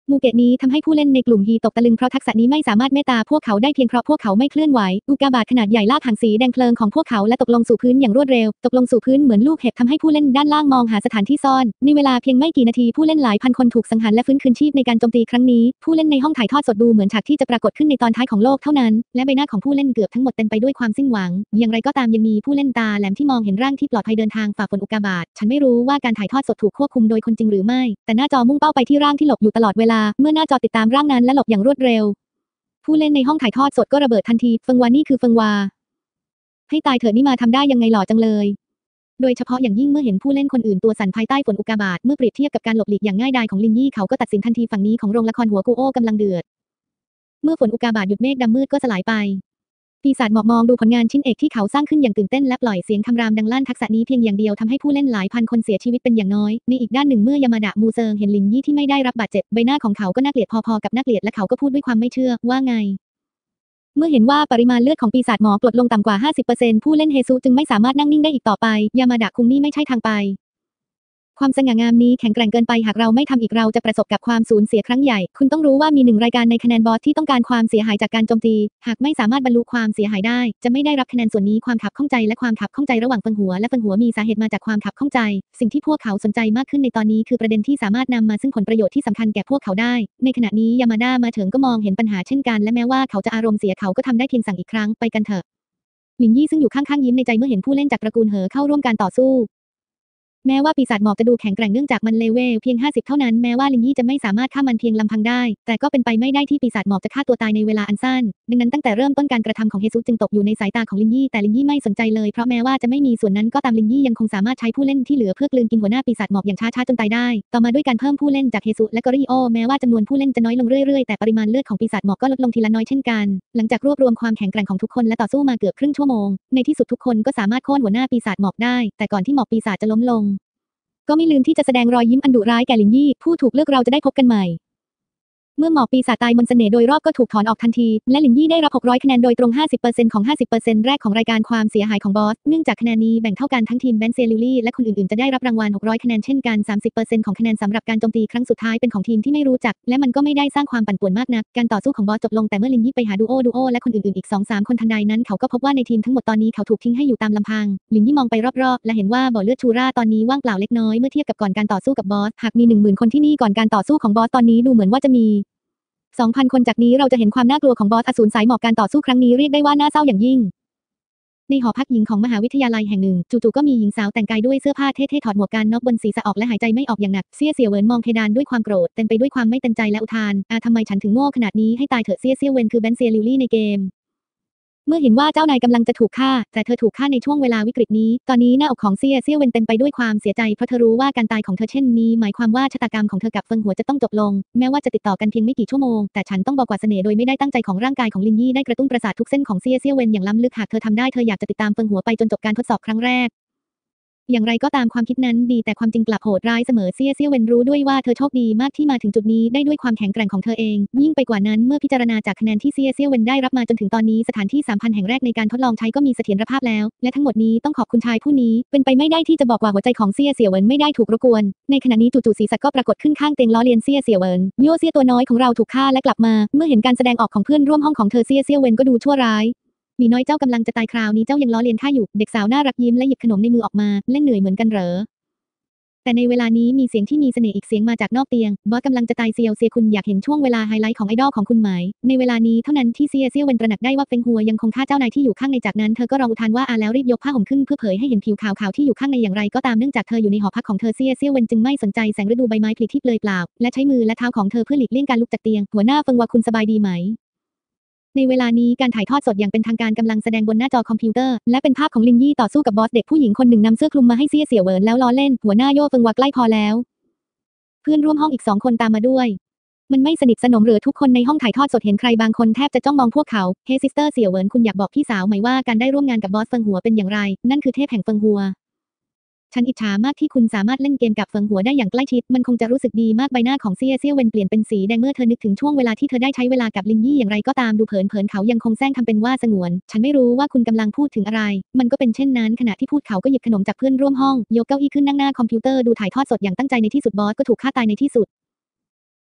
มูเกะนี้ทำให้ผู้เล่นในกลุ่มฮีตกตะลึงเพราะทักษะนี้ไม่สามารถเมตตาพวกเขาได้เพียงเพราะพวกเขาไม่เคลื่อนไหวอุกกาบาตขนาดใหญ่ลากหางสีแดงเพลิงของพวกเขาและตกลงสู่พื้นอย่างรวดเร็วตกลงสู่พื้นเหมือนลูกเห็บทำให้ผู้เล่นด้านล่างมองหาสถานที่ซ่อนในเวลาเพียงไม่กี่นาทีผู้เล่นหลายพันคนถูกสังหารและฟื้นคืนชีพในการโจมตีครั้งนี้ผู้เล่นในห้องถ่ายทอดสดดูเหมือนฉากที่จะปรากฏขึ้นในตอนท้ายของโลกเท่านั้นและใบหน้าของผู้เล่นเกือบทั้งหมดเต็มไปด้วยความสิ้นหวังอย่างไรก็ตามยังมีผู้เล่นตาแหลมที่มองเห็นร่างที่ปลอดภัยเดินทางฝ่าฝนอุกกาบาตฉันไม่รู้ว่าการถ่ายทอดสดถูกควบคุมโดยคนจริงหรือไม่แต่หน้าจอมุ่งเป้าไปที่ร่างที่หลบอยู่ตลอดเวลาเมื่อหน้าจอติดตามร่างนั้นและหลบอย่างรวดเร็วผู้เล่นในห้องถ่ายทอดสดก็ระเบิดทันทีเฟิงวานี่คือเฟิงวาให้ตายเถิดนี่มาทำได้ยังไงหล่อจังเลยโดยเฉพาะอย่างยิ่งเมื่อเห็นผู้เล่นคนอื่นตัวสั่นภายใต้ฝนอุกกาบาตเมื่อเปรียบเทียบกับการหลบหลีกอย่างง่ายดายของลินยี่เขาก็ตัดสินทันทีฝั่งนี้ของโรงละครหัวกูโอ้กำลังเดือดเมื่อฝนอุกกาบาตหยุดเมฆดำมืดก็สลายไปปีศาจหมอกมองดูผลงานชิ้นเอกที่เขาสร้างขึ้นอย่างตื่นเต้นและปล่อยเสียงคำรามดังลั่นทักษะนี้เพียงอย่างเดียวทำให้ผู้เล่นหลายพันคนเสียชีวิตเป็นอย่างน้อยในอีกด้านหนึ่งเมื่อยามาดะมูเซิงเห็นลินยี่ที่ไม่ได้รับบาดเจ็บใบหน้าของเขาก็น่าเกลียดพอๆกับน่าเกลียดและเขาก็พูดด้วยความไม่เชื่อว่าไงเมื่อเห็นว่าปริมาณเลือดของปีศาจหมอกลดลงต่ำกว่า ห้าสิบเปอร์เซ็นต์ ผู้เล่นเฮซุจึงไม่สามารถนั่งนิ่งได้อีกต่อไปยามาดะคุงนี่ไม่ใช่ทางไปความสง่างามนี้แข็งแกร่งเกินไปหากเราไม่ทำอีกเราจะประสบกับความสูญเสียครั้งใหญ่คุณต้องรู้ว่ามีหนึ่งรายการในคะแนนบอสที่ต้องการความเสียหายจากการโจมตีหากไม่สามารถบรรลุความเสียหายได้จะไม่ได้รับคะแนนส่วนนี้ความขับข้องใจและความขับข้องใจระหว่างเฟิงหัวและเฟิงหัวมีสาเหตุมาจากความขับข้องใจสิ่งที่พวกเขาสนใจมากขึ้นในตอนนี้คือประเด็นที่สามารถนำมาซึ่งผลประโยชน์ที่สำคัญแก่พวกเขาได้ในขณะนี้ยามาดามาเถิงก็มองเห็นปัญหาเช่นกันและแม้ว่าเขาจะอารมณ์เสียเขาก็ทำได้เพียงสั่งอีกครั้งไปกันเถอะหลินยี่ซึ่งอยู่ข้างๆยิ้มในใจเมื่อเห็นผู้เล่นจากตระกูลเหอเข้าร่วมการต่อสู้แม้ว่าปีศาจหมอกจะดูแข็งแกร่งเนื่องจากมันเลเวลเพียงห้าสิบเท่านั้นแม้ว่าลินยี่จะไม่สามารถฆ่ามันเพียงลำพังได้แต่ก็เป็นไปไม่ได้ที่ปีศาจหมอกจะฆ่าตัวตายในเวลาอันสั้นดังนั้นตั้งแต่เริ่มต้นการกระทำของเฮซุจึงตกอยู่ในสายตาของลินยี่แต่ลินยี่ไม่สนใจเลยเพราะแม้ว่าจะไม่มีส่วนนั้นก็ตามลินยี่ยังคงสามารถใช้ผู้เล่นที่เหลือเพื่อกลืนกินหัวหน้าปีศาจหมอกอย่างช้าๆจนตายได้ต่อมาด้วยการเพิ่มผู้เล่นจากเฮซุและก็ริโอแม้ว่าจำนวนผู้เล่นจะน้อยลงเรื่อยๆแต่ปริมาณเลือดของปีศาจหมอกก็ลดลงทีละน้อยเช่นกันหลังจากรวบรวมความแข็งแกร่งของทุกคนและต่อสู้มาเกือบครึ่งชั่วโมงในที่สุดทุกคนก็สามารถโค่นหัวหน้าปีศาจหมอกได้แต่ก่อนที่หมอกปีศาจจะล้มลงก็ไม่ลืมที่จะแสดงรอยยิ้มอันดุร้ายแก่ลินยี่ผู้ถูกเลือกเราจะได้พบกันใหม่เมื่อหมอกปีศาจตายมนต์เสน่ห์โดยรอบก็ถูกถอนออกทันทีและลินยี่ได้รับหกร้อยคะแนนโดยตรง ห้าสิบเปอร์เซ็นต์ ของ ห้าสิบเปอร์เซ็นต์ แรกของรายการความเสียหายของบอสเนื่องจากคะแนนนี้แบ่งเท่ากันทั้งทีมแบนเซลิลี่และคนอื่นๆจะได้รับรางวัลหกร้อยคะแนนเช่นกัน สามสิบเปอร์เซ็นต์ ของคะแนนสำหรับการโจมตีครั้งสุดท้ายเป็นของทีมที่ไม่รู้จักและมันก็ไม่ได้สร้างความปั่นป่วนมากนักการต่อสู้ของบอสจบลงแต่เมื่อลินยี่ไปหาดูโอดูโอและคนอื่นๆอีก สองสาม คนทันใดนั้นเขาก็พบว่าในทีมทั้งหมดตอนนี้เขาถูกทิ้งให้อยู่ตามลำพังลินยี่มองไปรอบๆและเห็นว่าบ่อเลือดชูราตอนนี้ว่างเปล่าเล็กน้อยเมื่อเทียบกับก่อนการต่อสู้กับบอสหากมี หนึ่งหมื่น คนที่นี่ก่อนการต่อสู้ของบอสตอนนี้ดูเหมือนว่าจะมีสองพัน คนจากนี้เราจะเห็นความน่ากลัวของบอสอสูรสายหมอกการต่อสู้ครั้งนี้เรียกได้ว่าน่าเศร้าอย่างยิ่งในหอพักหญิงของมหาวิทยาลัยแห่งหนึ่งจู่ๆก็มีหญิงสาวแต่งกายด้วยเสื้อผ้าเท่ๆถอดหมวกกันน็อกบนศีรษะออกและหายใจไม่ออกอย่างหนักเซี่ยเสี่ยวเหวินมองเพดานด้วยความโกรธเต็มไปด้วยความไม่เต็มใจและอุทานอาทำไมฉันถึงโง่ขนาดนี้ให้ตายเถอะเซี่ยเสี่ยวเหวินคือแบนเซียลิลลี่ในเกมเมื่อเห็นว่าเจ้านายกำลังจะถูกฆ่าแต่เธอถูกฆ่าในช่วงเวลาวิกฤตนี้ตอนนี้หน้าอกของเซี่ยเซี่ยวเหวินเต็มไปด้วยความเสียใจเพราะเธอรู้ว่าการตายของเธอเช่นนี้หมายความว่าชะตากรรมของเธอกับเฟิงหัวจะต้องจบลงแม้ว่าจะติดต่อกันเพียงไม่กี่ชั่วโมงแต่ฉันต้องบอกว่าเสน่ห์โดยไม่ได้ตั้งใจของร่างกายของลินยี่ได้กระตุ้นประสาททุกเส้นของเซี่ยเซี่ยวเหวินอย่างล้ำลึกหากเธอทำได้เธออยากจะติดตามเฟิงหัวไปจนจบการทดสอบครั้งแรกอย่างไรก็ตามความคิดนั้นดีแต่ความจริงกลับโหดร้ายเสมอเซี่ยเซี่ยวเหวินรู้ด้วยว่าเธอโชคดีมากที่มาถึงจุดนี้ได้ด้วยความแข็งแกร่งของเธอเองยิ่งไปกว่านั้นเมื่อพิจารณาจากคะแนนที่เซี่ยเซี่ยวเหวินได้รับมาจนถึงตอนนี้สถานที่ สามพัน แห่งแรกในการทดลองใช้ก็มีเสถียรภาพแล้วและทั้งหมดนี้ต้องขอบคุณชายผู้นี้เป็นไปไม่ได้ที่จะบอกว่าหัวใจของเซี่ยเซี่ยวเหวินไม่ได้ถูกรบกวนในขณะนี้จู่ๆศีรษะก็ปรากฏขึ้นข้างเตียงล้อเลียนเซี่ยเซี่ยวเหวินโย่เซี่ยตัวน้อยของเราถูกฆ่าและกลับมาเมื่อเห็นการแสดงออกของเพื่อนร่วมห้องของเธอเซี่ยเซี่ยวเหวินก็ดูชั่วร้ายมีน้อยเจ้ากำลังจะตายคราวนี้เจ้ายังล้อเลียนข้าอยู่เด็กสาวน่ารักยิ้มและหยิบขนมในมือออกมาเล่นเหนื่อยเหมือนกันเหรอแต่ในเวลานี้มีเสียงที่มีเสน่ห์อีกเสียงมาจากนอกเตียงบอสกำลังจะตายเซียวเซียคุณอยากเห็นช่วงเวลาไฮไลท์ของไอดอลของคุณไหมในเวลานี้เท่านั้นที่เซียเซียวเวนตระหนักได้ว่าเฟงหัวยังคงฆ่าเจ้านายที่อยู่ข้างในจากนั้นเธอก็ร้องอุทานว่าอาแล้วรีบยกผ้าห่มขึ้นเพื่อเผยให้เห็นผิวขาวๆที่อยู่ข้างในอย่างไรก็ตามเนื่องจากเธออยู่ในหอพักของเธอเซียเซียวเวนจึงไม่สนใจแสงฤดูใบไม้ผลิที่เปลือยเปล่าและใช้มือและเท้าของเธอเพื่อหลีกเลี่ยงการลุกจากเตียงหัวหน้าเฟิงว่าคุณสบายดีไหมในเวลานี้การถ่ายทอดสดอย่างเป็นทางการกำลังแสดงบนหน้าจอคอมพิวเตอร์และเป็นภาพของลินยี่ต่อสู้กับบอสเด็กผู้หญิงคนหนึ่งนำเสื้อคลุมมาให้เซี่ยเสี่ยวเหวินแล้วล้อเล่นหัวหน้าโย่เฟิงว่าใกล้พอแล้วเพื่อนร่วมห้องอีกสองคนตามมาด้วยมันไม่สนิทสนมหรือทุกคนในห้องถ่ายทอดสดเห็นใครบางคนแทบจะจ้องมองพวกเขาเฮ้ซิสเตอร์เสี่ยวเหวินคุณอยากบอกพี่สาวไหมว่าการได้ร่วมงานกับบอสเฟิงหัวเป็นอย่างไรนั่นคือเทพแห่งเฟิงหัวฉันอิจฉามากที่คุณสามารถเล่นเกมกับเฟิงหัวได้อย่างใกล้ชิดมันคงจะรู้สึกดีมากใบหน้าของเซี่ยเซี่ยวเวนเปลี่ยนเป็นสีแดงเมื่อเธอนึกถึงช่วงเวลาที่เธอได้ใช้เวลากับลินยี่อย่างไรก็ตามดูเผินๆเขายังคงแซงทำเป็นว่าสงวนฉันไม่รู้ว่าคุณกำลังพูดถึงอะไรมันก็เป็นเช่นนั้นขณะที่พูดเขาก็หยิบขนมจากเพื่อนร่วมห้องยกเก้าอี้ขึ้นนั่งหน้าคอมพิวเตอร์ดูถ่ายทอดสดอย่างตั้งใจในที่สุดบอสก็ถูกฆ่าตายในที่สุด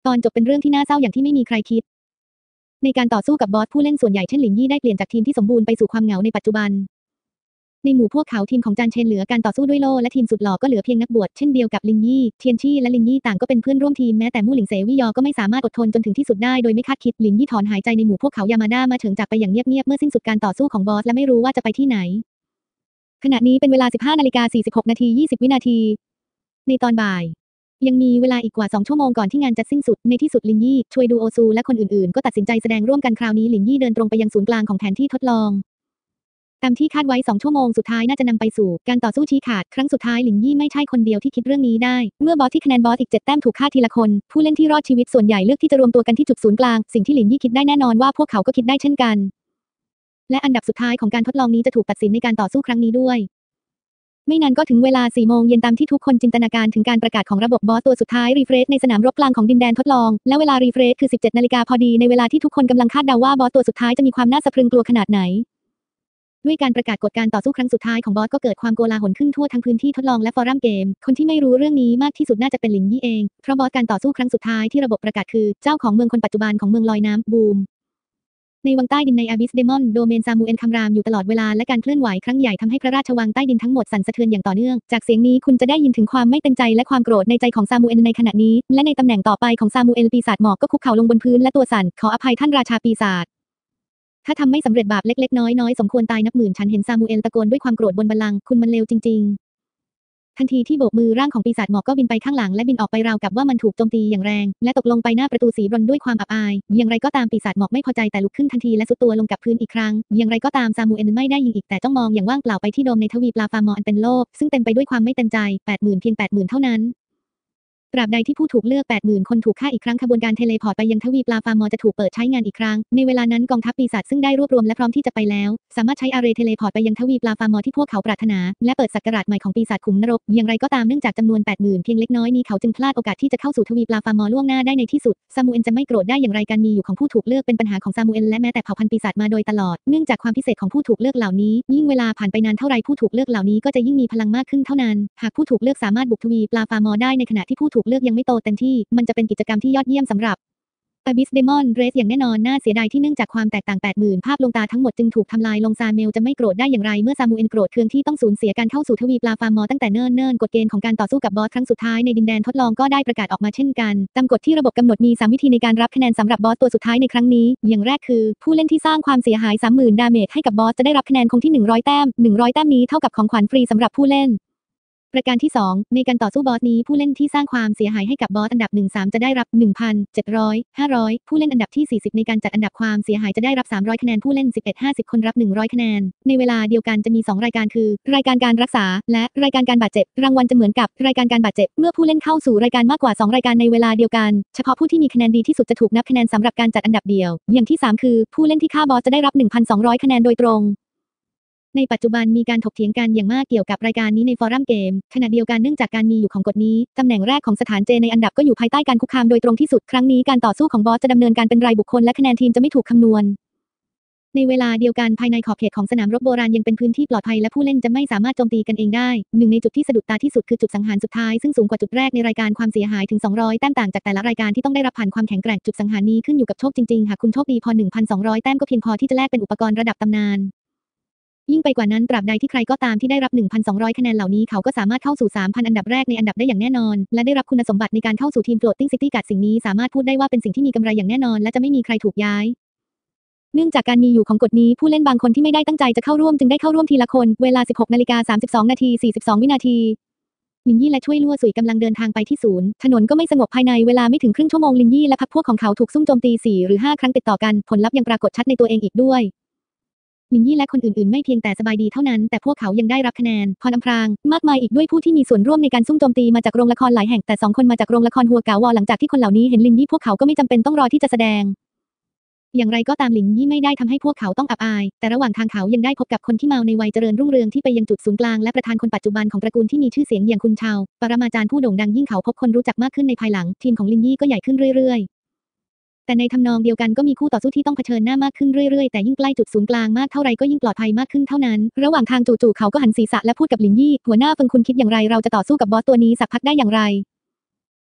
ตอนจบเป็นเรื่องที่น่าเศร้าอย่างที่ไม่มีใครคิดในการต่อสู้กับบอสผู้เล่นส่วนใหญ่เช่นหลินยี่ได้เปลี่ยนจากทีมที่สมบูรณ์ไปสู่ความเหงาในปัจจุบันในหมู่พวกเขาทีมของจานเชนเหลือการต่อสู้ด้วยโล่และทีมสุดหล่อก็เหลือเพียงนักบวชเช่นเดียวกับลินยี่เทียนชี่และลินยี่ต่างก็เป็นเพื่อนร่วมทีมแม้แต่มู่หลิงเสวี่ยอก็ไม่สามารถอดทนจนถึงที่สุดได้โดยไม่คาดคิดลินยี่ถอนหายใจในหมู่พวกเขายามาด้ามาเฉิงจากไปอย่างเงียบๆเมื่อสิ้นสุดการต่อสู้ของบอสและไม่รู้ว่าจะไปที่ไหนขณะนี้เป็นเวลา สิบห้านาฬิกาสี่สิบหกนาทียี่สิบวินาทีในตอนบ่ายยังมีเวลาอีกกว่าสองชั่วโมงก่อนที่งานจะสิ้นสุดในที่สุดลินยี่ช่วยดูโอซูและคนอื่นๆก็ตัดสินใจแสดงร่วมกันคราวนี้ลินยี่เดินตรงไปยังศูนย์กลางของแผนที่ทดลองตามที่คาดไว้สองชั่วโมงสุดท้ายน่าจะนำไปสู่การต่อสู้ชี้ขาดครั้งสุดท้ายหลินยี่ไม่ใช่คนเดียวที่คิดเรื่องนี้ได้เมื่อบอสที่คะแนนบอสอีกเจ็ดแต้มถูกฆ่าทีละคนผู้เล่นที่รอดชีวิตส่วนใหญ่เลือกที่จะรวมตัวกันที่จุดศูนย์กลางสิ่งที่หลินยี่คิดได้แน่นอนว่าพวกเขาก็คิดได้เช่นกันและอันดับสุดท้ายของการทดลองนี้จะถูกตัดสินในการต่อสู้ครั้งนี้ด้วยไม่นานก็ถึงเวลาสี่โมงเย็นตามที่ทุกคนจินตนาการถึงการประกาศของระบบบอสตัวสุดท้ายรีเฟรชในสนามรบกลางของดินแดนทดลองและเวลารีเฟรชคือสิบเจ็ดนาฬิกาพอดีในเวลาที่ทุกคนกำลังคาดเดาว่าบอสตัวสุดท้ายจะมีความน่าสะพรึงกลัวขนาดไหนด้วยการประกาศกฎการต่อสู้ครั้งสุดท้ายของบอสก็เกิดความโกลาหลขึ้นทั่วทั้งพื้นที่ทดลองและฟอรัมเกมคนที่ไม่รู้เรื่องนี้มากที่สุดน่าจะเป็นหลินยี่เองเพราะบอสการต่อสู้ครั้งสุดท้ายที่ระบบประกาศคือเจ้าของเมืองคนปัจจุบันของเมืองลอยน้ำบูมในวังใต้ดินในอาบิสเดมอนโดเมนซามูเอลคำรามอยู่ตลอดเวลาและการเคลื่อนไหวครั้งใหญ่ทำให้พระราชวังใต้ดินทั้งหมดสั่นสะเทือนอย่างต่อเนื่องจากเสียงนี้คุณจะได้ยินถึงความไม่เต็มใจและความโกรธในใจของซามูเอลในขณะนี้และในตำแหน่งต่อไปของซามูเอลปีศาจหมอกก็คุกเข่าลงบนพื้นและตัวสั่นขออภัยท่านราชาปีศาจถ้าทำไม่สำเร็จบาปเล็กๆน้อยๆสมควรตายนับหมื่นฉันเห็นซามูเอลตะโกนด้วยความโกรธบนบัลลังก์คุณมันเลวจริงๆทันทีที่โบกมือร่างของปีศาจหมอกก็บินไปข้างหลังและบินออกไปราวกับว่ามันถูกโจมตีอย่างแรงและตกลงไปหน้าประตูสีบรอนซ์ด้วยความอับอายอย่างไรก็ตามปีศาจหมอกไม่พอใจแต่ลุกขึ้นทันทีและสุดตัวลงกับพื้นอีกครั้งอย่างไรก็ตามซามูเอลไม่ได้ยิงอีกแต่จ้องมองอย่างว่างเปล่าไปที่โดมในทวีปลาฟาร์มออันเป็นโลกซึ่งเต็มไปด้วยความไม่เต็มใจแปดหมื่นเพียงแปดหมื่นเท่านั้นตราบใดที่ผู้ถูกเลือก แปดหมื่น คนถูกฆ่าอีกครั้งขบวนการเทเลพอร์ตไปยังทวีปลาฟาร์มอจะถูกเปิดใช้งานอีกครั้งในเวลานั้นกองทัพปีศาจซึ่งได้รวบรวมและพร้อมที่จะไปแล้วสามารถใช้อาเรเทเลพอร์ตไปยังทวีปลาฟาร์มอที่พวกเขาปรารถนาและเปิดศักราชใหม่ของปีศาจขุมนรกอย่างไรก็ตามเนื่องจากจำนวน แปดหมื่น เพียงเล็กน้อยนี้เขาจึงพลาดโอกาสที่จะเข้าสู่ทวีปลาฟาร์มอล่วงหน้าได้ในที่สุดซามูเอลจะไม่โกรธได้อย่างไรการมีอยู่ของผู้ถูกเลือกเป็นปัญหาของซามูเอลและแม้แต่เผ่าพันธุ์ปีศาจมาโดยตลอดเนื่องจากความพิเศษของผู้ถูกเลือกเหล่านี้ยิ่งเวลาผ่านไปนานเท่าไรผู้ถูกเลือกเหล่านี้ก็จะยิ่งมีพลังมากขึ้นเท่านั้นหากผู้ถูกเลือกสามารถบุกทวีปลาฟาร์มอได้ในขณะที่ผู้ถูกเลือกยังไม่โตเต็มที่มันจะเป็นกิจกรรมที่ยอดเยี่ยมสำหรับ Abyss Demon Race อย่างแน่นอนน่าเสียดายที่เนื่องจากความแตกต่าง แปดหมื่น ภาพลวงตาทั้งหมดจึงถูกทำลายลงซาเมลจะไม่โกรธได้อย่างไรเมื่อซามูเอลโกรธเคืองที่ต้องสูญเสียการเข้าสู่ทวีปลาฟาร์มอตั้งแต่เนิ่นๆกฎเกณฑ์ของการต่อสู้กับบอสครั้งสุดท้ายในดินแดนทดลองก็ได้ประกาศออกมาเช่นกันตามกฎที่ระบบกำหนดมีสามวิธีในการรับคะแนนสำหรับบอสตัวสุดท้ายในครั้งนี้อย่างแรกคือผู้เล่นที่สร้างความเสียหาย สามหมื่น ดาเมจให้กับบอสจะได้รับคะแนนคงที่หนึ่งร้อยแต้มหนึ่งร้อยแต้มนี้เท่ากับของขวัญฟรีสำหรับผู้เล่นประการที่สองในการต่อสู้บอสนี้ผู้เล่นที่สร้างความเสียหายให้กับบอสอันดับหนึ่ง สามจะได้รับ หนึ่งพันเจ็ดร้อย ห้าร้อย ผู้เล่นอันดับที่สี่สิบในการจัดอันดับความเสียหายจะได้รับสามร้อยคะแนนผู้เล่นสิบเอ็ด ห้าสิบคนรับหนึ่งร้อยคะแนนในเวลาเดียวกันจะมีสองรายการคือรายการการรักษาและรายการการบาดเจ็บรางวัลจะเหมือนกับรายการการบาดเจ็บเมื่อผู้เล่นเข้าสู่รายการมากกว่าสองรายการในเวลาเดียวกันเฉพาะผู้ที่มีคะแนนดีที่สุดจะถูกนับคะแนนสำหรับการจัดอันดับเดียวอย่างที่สามคือผู้เล่นที่ฆ่าบอสจะได้รับ หนึ่งพันสองร้อย คะแนนโดยตรงในปัจจุบันมีการถกเถียงกันอย่างมากเกี่ยวกับรายการนี้ในฟอรัมเกมขณะเดียวกันเนื่องจากการมีอยู่ของกฎนี้ตำแหน่งแรกของสถานเจในอันดับก็อยู่ภายใต้การคุกคามโดยตรงที่สุดครั้งนี้การต่อสู้ของบอสจะดำเนินการเป็นรายบุคคลและคะแนนทีมจะไม่ถูกคำนวณในเวลาเดียวกันภายในขอบเขตของสนามรบโบราณยังเป็นพื้นที่ปลอดภัยและผู้เล่นจะไม่สามารถโจมตีกันเองได้หนึ่งในจุดที่สะดุดตาที่สุดคือจุดสังหารสุดท้ายซึ่งสูงกว่าจุดแรกในรายการความเสียหายถึงสองร้อยแต้มต่างจากแต่ละรายการที่ต้องได้รับผ่านความแข็งแกร่งจุดสังหารนี้ขึ้นอยู่กับโชคจริงๆหากคุณโชคดีพอ หนึ่งพันสองร้อย แต้มก็เพียงพอที่จะแลกเป็นอุปกรณ์ระดับตำนานยิ่งไปกว่านั้นตราบใดที่ใครก็ตามที่ได้รับ หนึ่งพันสองร้อย คะแนนเหล่านี้เขาก็สามารถเข้าสู่ สามพัน อันดับแรกในอันดับได้อย่างแน่นอนและได้รับคุณสมบัติในการเข้าสู่ทีม Floating City Guard สิ่งนี้สามารถพูดได้ว่าเป็นสิ่งที่มีกำไรอย่างแน่นอนและจะไม่มีใครถูกย้ายเนื่องจากการมีอยู่ของกฎนี้ผู้เล่นบางคนที่ไม่ได้ตั้งใจจะเข้าร่วมจึงได้เข้าร่วมทีละคนเวลา สิบหกนาฬิกาสามสิบสองนาทีสี่สิบสอง วินาทีลินยี่และช่วยลั่วสุยกำลังเดินทางไปที่ศูนย์ถนนก็ไม่สงบภายในเวลาไม่ถึงครึ่งชั่วโมงลินยี่และพรรคพวกของเขาถูกซุ่มโจมตีสี่หรือห้าครั้งติดต่อกันผลลัพธ์ยังปรากฏชัดในตัวเองอีกด้วยลินยี่และคนอื่นๆไม่เพียงแต่สบายดีเท่านั้นแต่พวกเขายังได้รับคะแนนพรอำพรางมากมายอีกด้วยผู้ที่มีส่วนร่วมในการซุ่มโจมตีมาจากโรงละครหลายแห่งแต่สองคนมาจากโรงละครฮัวกาวอหลังจากที่คนเหล่านี้เห็นลินยี่พวกเขาก็ไม่จำเป็นต้องรอที่จะแสดงอย่างไรก็ตามลินยี่ไม่ได้ทำให้พวกเขาต้องอับอายแต่ระหว่างทางเขายังได้พบกับคนที่เมาในวัยเจริญรุ่งเรืองที่ไปยังจุดศูนย์กลางและประธานคนปัจจุบันของตระกูลที่มีชื่อเสียงอย่างคุณชาวปรมาจารย์ผู้โด่งดังยิ่งเขาพบคนรู้จักมากขึ้นในภายหลังทีมของลินยี่ก็ใหญ่ขึ้นเรื่อยๆแต่ในทำนองเดียวกันก็มีคู่ต่อสู้ที่ต้องเผชิญหน้ามากขึ้นเรื่อยๆแต่ยิ่งใกล้จุดศูนย์กลางมากเท่าไรก็ยิ่งปลอดภัยมากขึ้นเท่านั้นระหว่างทางจู่ๆเขาก็หันศีรษะและพูดกับลินยี่หัวหน้าเฟิงคุณคิดอย่างไรเราจะต่อสู้กับบอสตัวนี้สักพักได้อย่างไร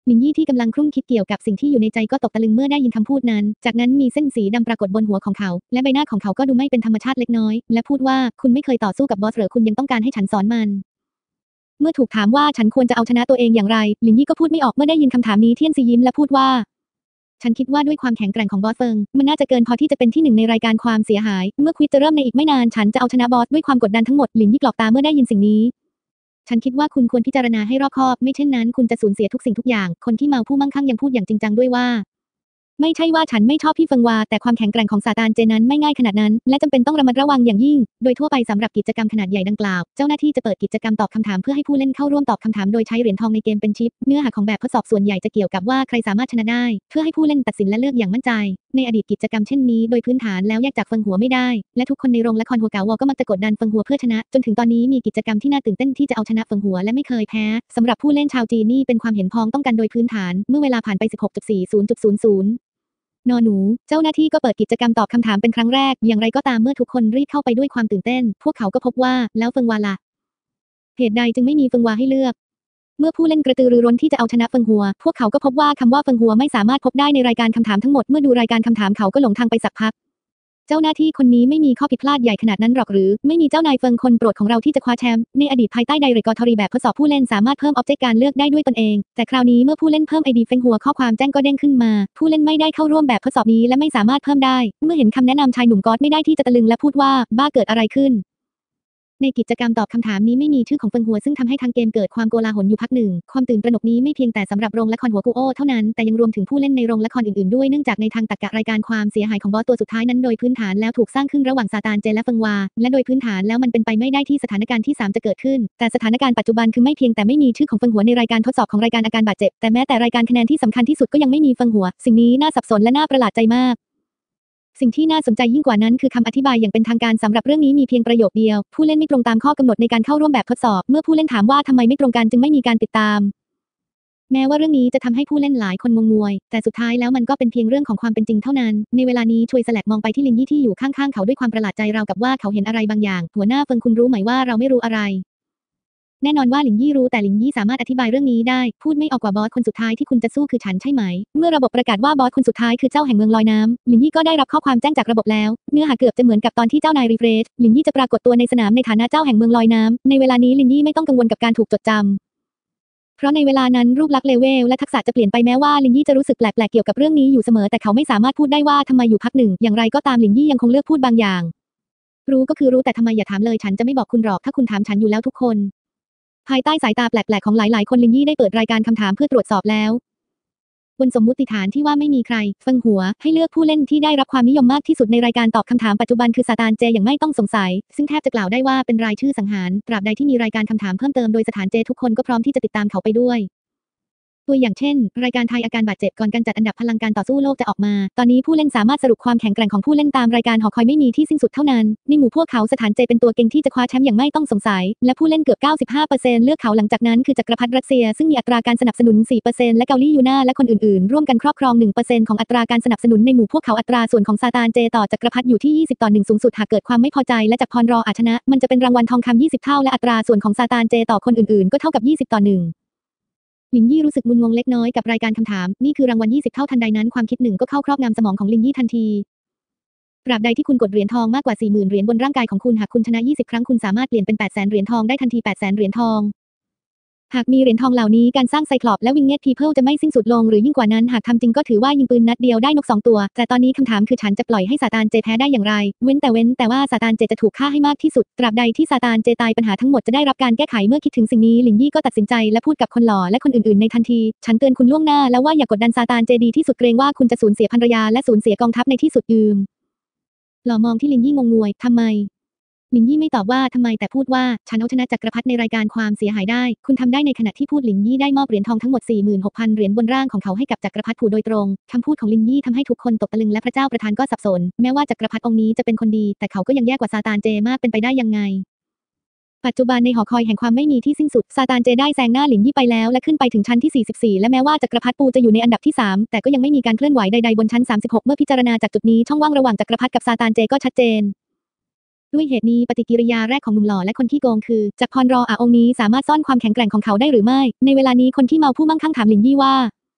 ลินยี่ที่กำลังครุ่นคิดเกี่ยวกับสิ่งที่อยู่ในใจก็ตกตะลึงเมื่อได้ยินคำพูดนั้นจากนั้นมีเส้นสีดำปรากฏบนหัวของเขาและใบหน้าของเขาก็ดูไม่เป็นธรรมชาติเล็กน้อยและพูดว่าคุณไม่เคยต่อสู้กับบอสหรือคุณยังต้องการให้ฉันสอนมันเมื่อถูกถามว่าฉันควรจะเอาชนะตัวเองอย่างไรลินยี่ก็พูดไม่ออกเมื่อได้ยินคำถามนี้เทียนซียิ้มและพูดว่าฉันคิดว่าด้วยความแข็งแกร่งของบอสเฟิงมันน่าจะเกินพอที่จะเป็นที่หนึ่งในรายการความเสียหายเมื่อควิซจะเริ่มในอีกไม่นานฉันจะเอาชนะบอสด้วยความกดดันทั้งหมดลินยี่กรอกตาเมื่อได้ยินสิ่งนี้ฉันคิดว่าคุณควรพิจารณาให้รอบคอบไม่เช่นนั้นคุณจะสูญเสียทุกสิ่งทุกอย่างคนที่เมาผู้มั่งคั่งยังพูดอย่างจริงจังด้วยว่าไม่ใช่ว่าฉันไม่ชอบพี่เฟิงวาแต่ความแข็งแกร่งของซาตานเจนั้นไม่ง่ายขนาดนั้นและจำเป็นต้องระมัดระวังอย่างยิ่งโดยทั่วไปสำหรับกิจกรรมขนาดใหญ่ดังกล่าวเจ้าหน้าที่จะเปิดกิจกรรมตอบคำถามเพื่อให้ผู้เล่นเข้าร่วมตอบคำถามโดยใช้เหรียญทองในเกมเป็นชิปเนื้อหาของแบบทดสอบส่วนใหญ่จะเกี่ยวกับว่าใครสามารถชนะได้เพื่อให้ผู้เล่นตัดสินและเลือกอย่างมั่นใจในอดีตกิจกรรมเช่นนี้โดยพื้นฐานแล้วแยกจากเฟิงหัวไม่ได้และทุกคนในโรงละครหัวเก๋าวอก็มักจะกดดันเฟิงหัวเพื่อชนะจนถึงตอนนี้มีกิจกรรมที่น่าตื่นเต้นที่จะเอาชนะเฟิงหัวและไม่เคยแพ้สำหรับผู้เล่นชาวจีนนี่เป็นความเห็นพ้องต้องกันโดยพื้นฐานเมื่อเวลาผ่านไป สิบหกจุดสี่ศูนย์จุดศูนย์ศูนย์นอหนูเจ้าหน้าที่ก็เปิดกิจกรรมตอบคำถามเป็นครั้งแรกอย่างไรก็ตามเมื่อทุกคนรีบเข้าไปด้วยความตื่นเต้นพวกเขาก็พบว่าแล้วเฟิงวาล่ะเหตุใดจึงไม่มีเฟิงวาให้เลือกเมื่อผู้เล่นกระตือรือร้นที่จะเอาชนะเฟิงหัวพวกเขาก็พบว่าคำว่าเฟิงหัวไม่สามารถพบได้ในรายการคำถามทั้งหมดเมื่อดูรายการคำถามเขาก็หลงทางไปสักพักเจ้าหน้าที่คนนี้ไม่มีข้อผิดพลาดใหญ่ขนาดนั้นหรอกหรือไม่มีเจ้านายเฟิงคนโปรดของเราที่จะคว้าแชมป์ในอดีตภายใต้ไดเรกทอรีแบบทดสอบผู้เล่นสามารถเพิ่มออบเจกต์การเลือกได้ด้วยตนเองแต่คราวนี้เมื่อผู้เล่นเพิ่มไอดีเฟิงหัวข้อความแจ้งก็เด้งขึ้นมาผู้เล่นไม่ได้เข้าร่วมแบบทดสอบนี้และไม่สามารถเพิ่มได้เมื่อเห็นคำแนะนำชายหนุ่มก๊อตไม่ได้ที่จะตะลึงและพูดว่าบ้าเกิดอะไรขึ้นในกิจกรรมตอบคำถามนี้ไม่มีชื่อของเฟิงหัวซึ่งทำให้ทางเกมเกิดความโกลาหลอยู่พักหนึ่งความตื่นตระหนกนี้ไม่เพียงแต่สำหรับโรงละครหัวกูโอเท่านั้นแต่ยังรวมถึงผู้เล่นในโรงละครอื่นๆด้วยเนื่องจากในทางตรรกะรายการความเสียหายของบอสตัวสุดท้ายนั้นโดยพื้นฐานแล้วถูกสร้างขึ้นระหว่างซาตานเจและเฟิงวาและโดยพื้นฐานแล้วมันเป็นไปไม่ได้ที่สถานการณ์ที่สามจะเกิดขึ้นแต่สถานการณ์ปัจจุบันคือไม่เพียงแต่ไม่มีชื่อของเฟิงหัวในรายการทดสอบของรายการอาการบาดเจ็บแต่แม้แต่รายการคะแนนที่สำคัญที่สุดก็ยังไม่มีเฟิงหัวสิ่งนี้น่าสับสนและน่าประหลาดใจมากสิ่งที่น่าสนใจยิ่งกว่านั้นคือคำอธิบายอย่างเป็นทางการสำหรับเรื่องนี้มีเพียงประโยคเดียวผู้เล่นไม่ตรงตามข้อกำหนดในการเข้าร่วมแบบทดสอบเมื่อผู้เล่นถามว่าทำไมไม่ตรงกันจึงไม่มีการติดตามแม้ว่าเรื่องนี้จะทำให้ผู้เล่นหลายคนงงงวยแต่สุดท้ายแล้วมันก็เป็นเพียงเรื่องของความเป็นจริงเท่านั้นในเวลานี้ชวยสแลกมองไปที่ลินยี่ที่อยู่ข้างๆเขาด้วยความประหลาดใจราวกับว่าเขาเห็นอะไรบางอย่างหัวหน้าเฟิงคุณรู้ไหมว่าเราไม่รู้อะไรแน่นอนว่าหลินยี่รู้แต่หลินยี่สามารถอธิบายเรื่องนี้ได้พูดไม่ออกกว่าบอสคนสุดท้ายที่คุณจะสู้คือฉันใช่ไหมเมื่อระบบประกาศว่าบอสคนสุดท้ายคือเจ้าแห่งเมืองลอยน้ำหลินยี่ก็ได้รับข้อความแจ้งจากระบบแล้วเนื้อหาเกือบจะเหมือนกับตอนที่เจ้านายรีเฟรชหลินยี่จะปรากฏตัวในสนามในฐานะเจ้าแห่งเมืองลอยน้ำในเวลานี้หลินยี่ไม่ต้องกังวลกับการถูกจดจำเพราะในเวลานั้นรูปลักษณ์เลเวลและทักษะจะเปลี่ยนไปแม้ว่าหลินยี่จะรู้สึกแปลกๆเกี่ยวกับเรื่องนี้อยู่เสมอแต่เขาไม่สามารถพูดได้ว่าทำไมอยู่พักหนึ่งอย่างไรก็ตามหลินยี่ยังคงเลือกพูดบางอย่างรู้ก็คือรู้แต่ทำไมอย่าถามเลยฉันจะไม่บอกคุณหรอกถ้าคุณถามฉันอยู่แล้วทุกคนภายใต้สายตาแปลกๆของหลายๆคนลินยี่ได้เปิดรายการคำถามเพื่อตรวจสอบแล้วบนสมมุติฐานที่ว่าไม่มีใครเฟิงหัวให้เลือกผู้เล่นที่ได้รับความนิยมมากที่สุดในรายการตอบคำถามปัจจุบันคือซาตานเจอย่างไม่ต้องสงสัยซึ่งแทบจะกล่าวได้ว่าเป็นรายชื่อสังหารตราบใดที่มีรายการคำถามเพิ่มเติมโดยสถานเจทุกคนก็พร้อมที่จะติดตามเขาไปด้วยตัวอย่างเช่นรายการทายอาการบาดเจ็บก่อนการจัดอันดับพลังการต่อสู้โลกจะออกมาตอนนี้ผู้เล่นสามารถสรุปความแข็งแกร่งของผู้เล่นตามรายการหอคอยไม่มีที่สิ้นสุดเท่านั้นในหมู่พวกเขาสถานเจเป็นตัวเก่งที่จะคว้าแชมป์อย่างไม่ต้องสงสัยและผู้เล่นเกือบ เก้าสิบห้าเปอร์เซ็นต์ เลือกเขาหลังจากนั้นคือจักรพรรดิรัสเซียซึ่งมีอัตราการสนับสนุน สี่เปอร์เซ็นต์ และเกาหลียูน่าและคนอื่นๆร่วมกันครอบครอง หนึ่งเปอร์เซ็นต์ ของอัตราการสนับสนุนในหมู่พวกเขาอัตราส่วนของซาตานเจต่อจักรพรรดิอยู่ที่ยี่สิบต่อหนึ่งสูงสุดหากเกิดความไม่พอใจและจักรพรรออาชนะมันจะเป็นรางวัลทองคำยี่สิบเท่าและอัตราส่วนของซาตานเจต่อคนอื่นๆก็เท่ากับยี่สิบต่อหนึ่งหลินยี่รู้สึกมึนงงเล็กน้อยกับรายการคำถามนี่คือรางวัลยี่สิบเท่าทันใดนั้นความคิดหนึ่งก็เข้าครอบงำสมองของหลินยี่ทันทีตราบใดที่คุณกดเหรียญทองมากกว่า สี่หมื่น เหรียญบนร่างกายของคุณหากคุณชนะยี่สิบครั้งคุณสามารถเปลี่ยนเป็น แปดแสน เหรียญทองได้ทันที แปดแสน เหรียญทองหากมีเหรียญทองเหล่านี้การสร้างไซคลอปและวิงเงตพีเพิลจะไม่สิ้นสุดลงหรือยิ่งกว่านั้นหากทำจริงก็ถือว่ายิงปืนนัดเดียวได้นกสองตัวแต่ตอนนี้คำถามคือฉันจะปล่อยให้ซาตานเจแพ้ได้อย่างไรเว้นแต่เว้นแต่ว่าซาตานเจจะถูกฆ่าให้มากที่สุดตราบใดที่ซาตานเจตายปัญหาทั้งหมดจะได้รับการแก้ไขเมื่อคิดถึงสิ่งนี้หลินยี่ก็ตัดสินใจและพูดกับคนหล่อและคนอื่นๆในทันทีฉันเตือนคุณล่วงหน้าแล้วว่าอย่ากดดันซาตานเจดีที่สุดเกรงว่าคุณจะสูญเสียภรรยาและสูญเสียกองทัพในที่สุดยืมหล่อมองที่ลินยี่งงงวยทำไมหลินยี่ไม่ตอบว่าทำไมแต่พูดว่าฉันเอาชนะจักรพรรดิในรายการความเสียหายได้คุณทำได้ในขณะที่พูดหลินยี่ได้มอบเหรียญทองทั้งหมด สี่หมื่นหกพัน เหรียญบนร่างของเขาให้กับจักรพรรดิผู้โดยตรงคำพูดของลินยี่ทำให้ทุกคนตกตะลึงและพระเจ้าประธานก็สับสนแม้ว่าจักรพรรดิองค์นี้จะเป็นคนดีแต่เขาก็ยังแย่กว่าซาตานเจมากเป็นไปได้ยังไงปัจจุบันในหอคอยแห่งความไม่มีที่สิ้นสุดซาตานเจได้แซงหน้าหลินยี่ไปแล้วและขึ้นไปถึงชั้นที่สี่สิบสี่และแม้ว่าจักรพรรดิปูจะอยู่ในอันดับที่สามแต่ก็ยังไม่มีการเคลื่อนไหวใดๆบนชั้นสามสิบหกเมื่อพิจารณาจากจุดนี้ช่องว่างระหว่างจักรพรรดิกับซาตานเจก็ชัดเจนด้วยเหตุนี้ปฏิกิริยาแรกของหนุ่มหล่อและคนขี้โกงคือจักรพรรออาองค์นี้สามารถซ่อนความแข็งแกร่งของเขาได้หรือไม่ในเวลานี้คนที่เมาผู้มั่งคั่งถามหลินยี่ว่า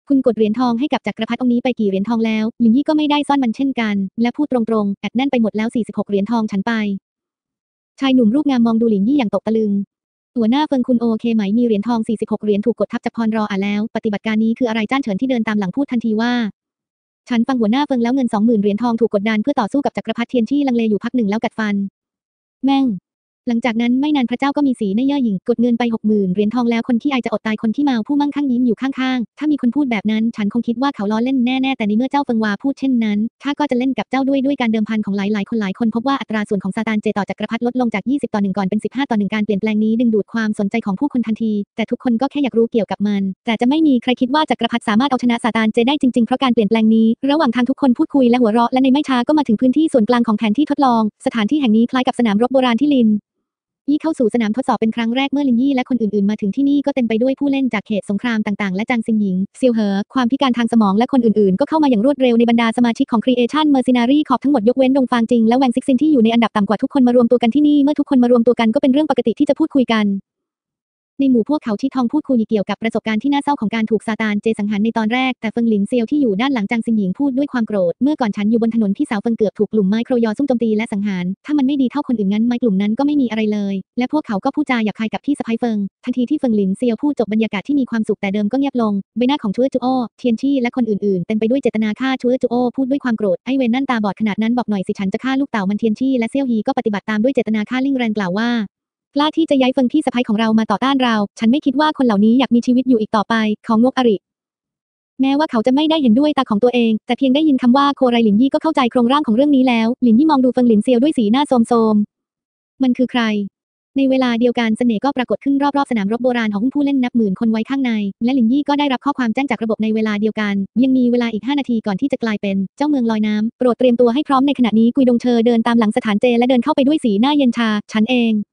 คุณกดเหรียญทองให้กับจักรพรรดิองค์นี้ไปกี่เหรียญทองแล้วหลินยี่ก็ไม่ได้ซ่อนมันเช่นกันและพูดตรงๆแอดแน่นไปหมดแล้วสี่สิบหกเหรียญทองฉันไปชายหนุ่มรูปงามมองดูหลินยี่อย่างตกตะลึงหัวหน้าเฟิงคุณโอเคไหมมีเหรียญทองสี่สิบหกเหรียญถูกกดทับจากพรรออ่ะแล้วปฏิบัติการนี้คืออะไรจ้านเฉินที่เดินตามหลังพูดทันทีว่าฉันฟังหัวหน้าเฟิงแล้วเงินสองหมื่นเหรียญทองถูกกดดันเพื่อต่อสู้กับจักรพรรดิเทียนชี่ลังเลอยู่พักหนึ่งแล้วกัดฟันแม่งหลังจากนั้นไม่นานพระเจ้าก็มีสีในเย่อหยิ่งกดเงินไปหกหมื่นเหรียญทองแล้วคนขี้อายจะอดตายคนขี้เมาผู้มั่งคั่งยิ้มอยู่ข้างๆถ้ามีคนพูดแบบนั้นฉันคงคิดว่าเขาล้อเล่นแน่ๆแต่ในเมื่อเจ้าเฟิงวาพูดเช่นนั้นข้าก็จะเล่นกับเจ้าด้วยด้วยการเดิมพันของหลายๆคนหลายคนพบว่าอัตราส่วนของซาตานเจต่อจักรพรรดิลดลงจากยี่สิบต่อหนึ่งก่อนเป็นสิบห้าต่อหนึ่งการเปลี่ยนแปลงนี้ดึงดูดความสนใจของผู้คนทันทีแต่ทุกคนก็แค่อยากรู้เกี่ยวกับมันแต่จะไม่มีใครคิดว่าจักรพรรดิสามารถเอาชนะซาตานเจได้จริงๆเพราะการเปลี่ยนแปลงนี้ระหว่างทางทุกคนพูดคุยและหัวเราะและในไม่ช้าก็มาถึงพื้นที่ส่วนกลางของแผนที่ทดลองสถานที่แห่งนี้คล้ายกับสนามรบโบราณที่ลินยี่เข้าสู่สนามทดสอบเป็นครั้งแรกเมื่อลินยี่และคนอื่นๆมาถึงที่นี่ก็เต็มไปด้วยผู้เล่นจากเขตสงครามต่างๆและจางซินหญิงเซียวเหอความพิการทางสมองและคนอื่นๆก็เข้ามาอย่างรวดเร็วในบรรดาสมาชิกของ Creation Mercenary Corps ทั้งหมดยกเว้นดงฟางจิงและแวงซิกซินที่อยู่ในอันดับต่ำกว่าทุกคนมารวมตัวกันที่นี่เมื่อทุกคนมารวมตัวกันก็เป็นเรื่องปกติที่จะพูดคุยกันในหมู่พวกเขาชี้ทองพูดคุยเกี่ยวกับประสบการณ์ที่น่าเศร้าของการถูกซาตานเจสังหารในตอนแรกแต่เฟิงหลินเซียวที่อยู่ด้านหลังจางซินหญิงพูดด้วยความโกรธเมื่อก่อนฉันอยู่บนถนนพี่สาวเฟิงเกือบถูกกลุ่มไม้โครยอซุ่มโจมตีและสังหารถ้ามันไม่ดีเท่าคนอื่นงั้นไม้กลุ่มนั้นก็ไม่มีอะไรเลยและพวกเขาก็พูดจาหยาบคายกับพี่สะใภ้เฟิงทันทีที่เฟิงหลินเซียวพูดจบบรรยากาศที่มีความสุขแต่เดิมก็เงียบลงใบหน้าของชัวจูโอเทียนชี่และคนอื่นๆเต็มไปด้วยเจตนาฆ่าชัวจูโอพูดด้วยความโกรธไอเวนนั่นตาบอดขนาดนั้นบอกหน่อยสิฉันจะฆ่าลูกเต่ามันเทียนชี่และเซี่ยวฮีก็ปฏิบัติตามด้วยเจตนาฆ่าลิ่งแรงกล่าวว่ากล้าที่จะย้ายเฟิงพี่สะใภ้ของเรามาต่อต้านเราฉันไม่คิดว่าคนเหล่านี้อยากมีชีวิตอยู่อีกต่อไปของงกอริแม้ว่าเขาจะไม่ได้เห็นด้วยตาของตัวเองแต่เพียงได้ยินคำว่าโคไรหลินยี่ก็เข้าใจโครงร่างของเรื่องนี้แล้วหลินยี่มองดูเฟิงหลินเซียวด้วยสีหน้าโทมๆมันคือใครในเวลาเดียวกันเสน่ห์ก็ปรากฏขึ้นรอบๆสนามรบโบราณของผู้เล่นนับหมื่นคนไว้ข้างในและหลินยี่ก็ได้รับข้อความแจ้งจากระบบในเวลาเดียวกันยังมีเวลาอีกห้านาทีก่อนที่จะกลายเป็นเจ้าเมืองลอยน้ำโปรดเตรียมตัวให้พร้อมในขณะนี้กุยดงเชอเดินตามหลังสถานเจและเดินเข้าไปด้วยสีหน้าเย็นชาฉันเอง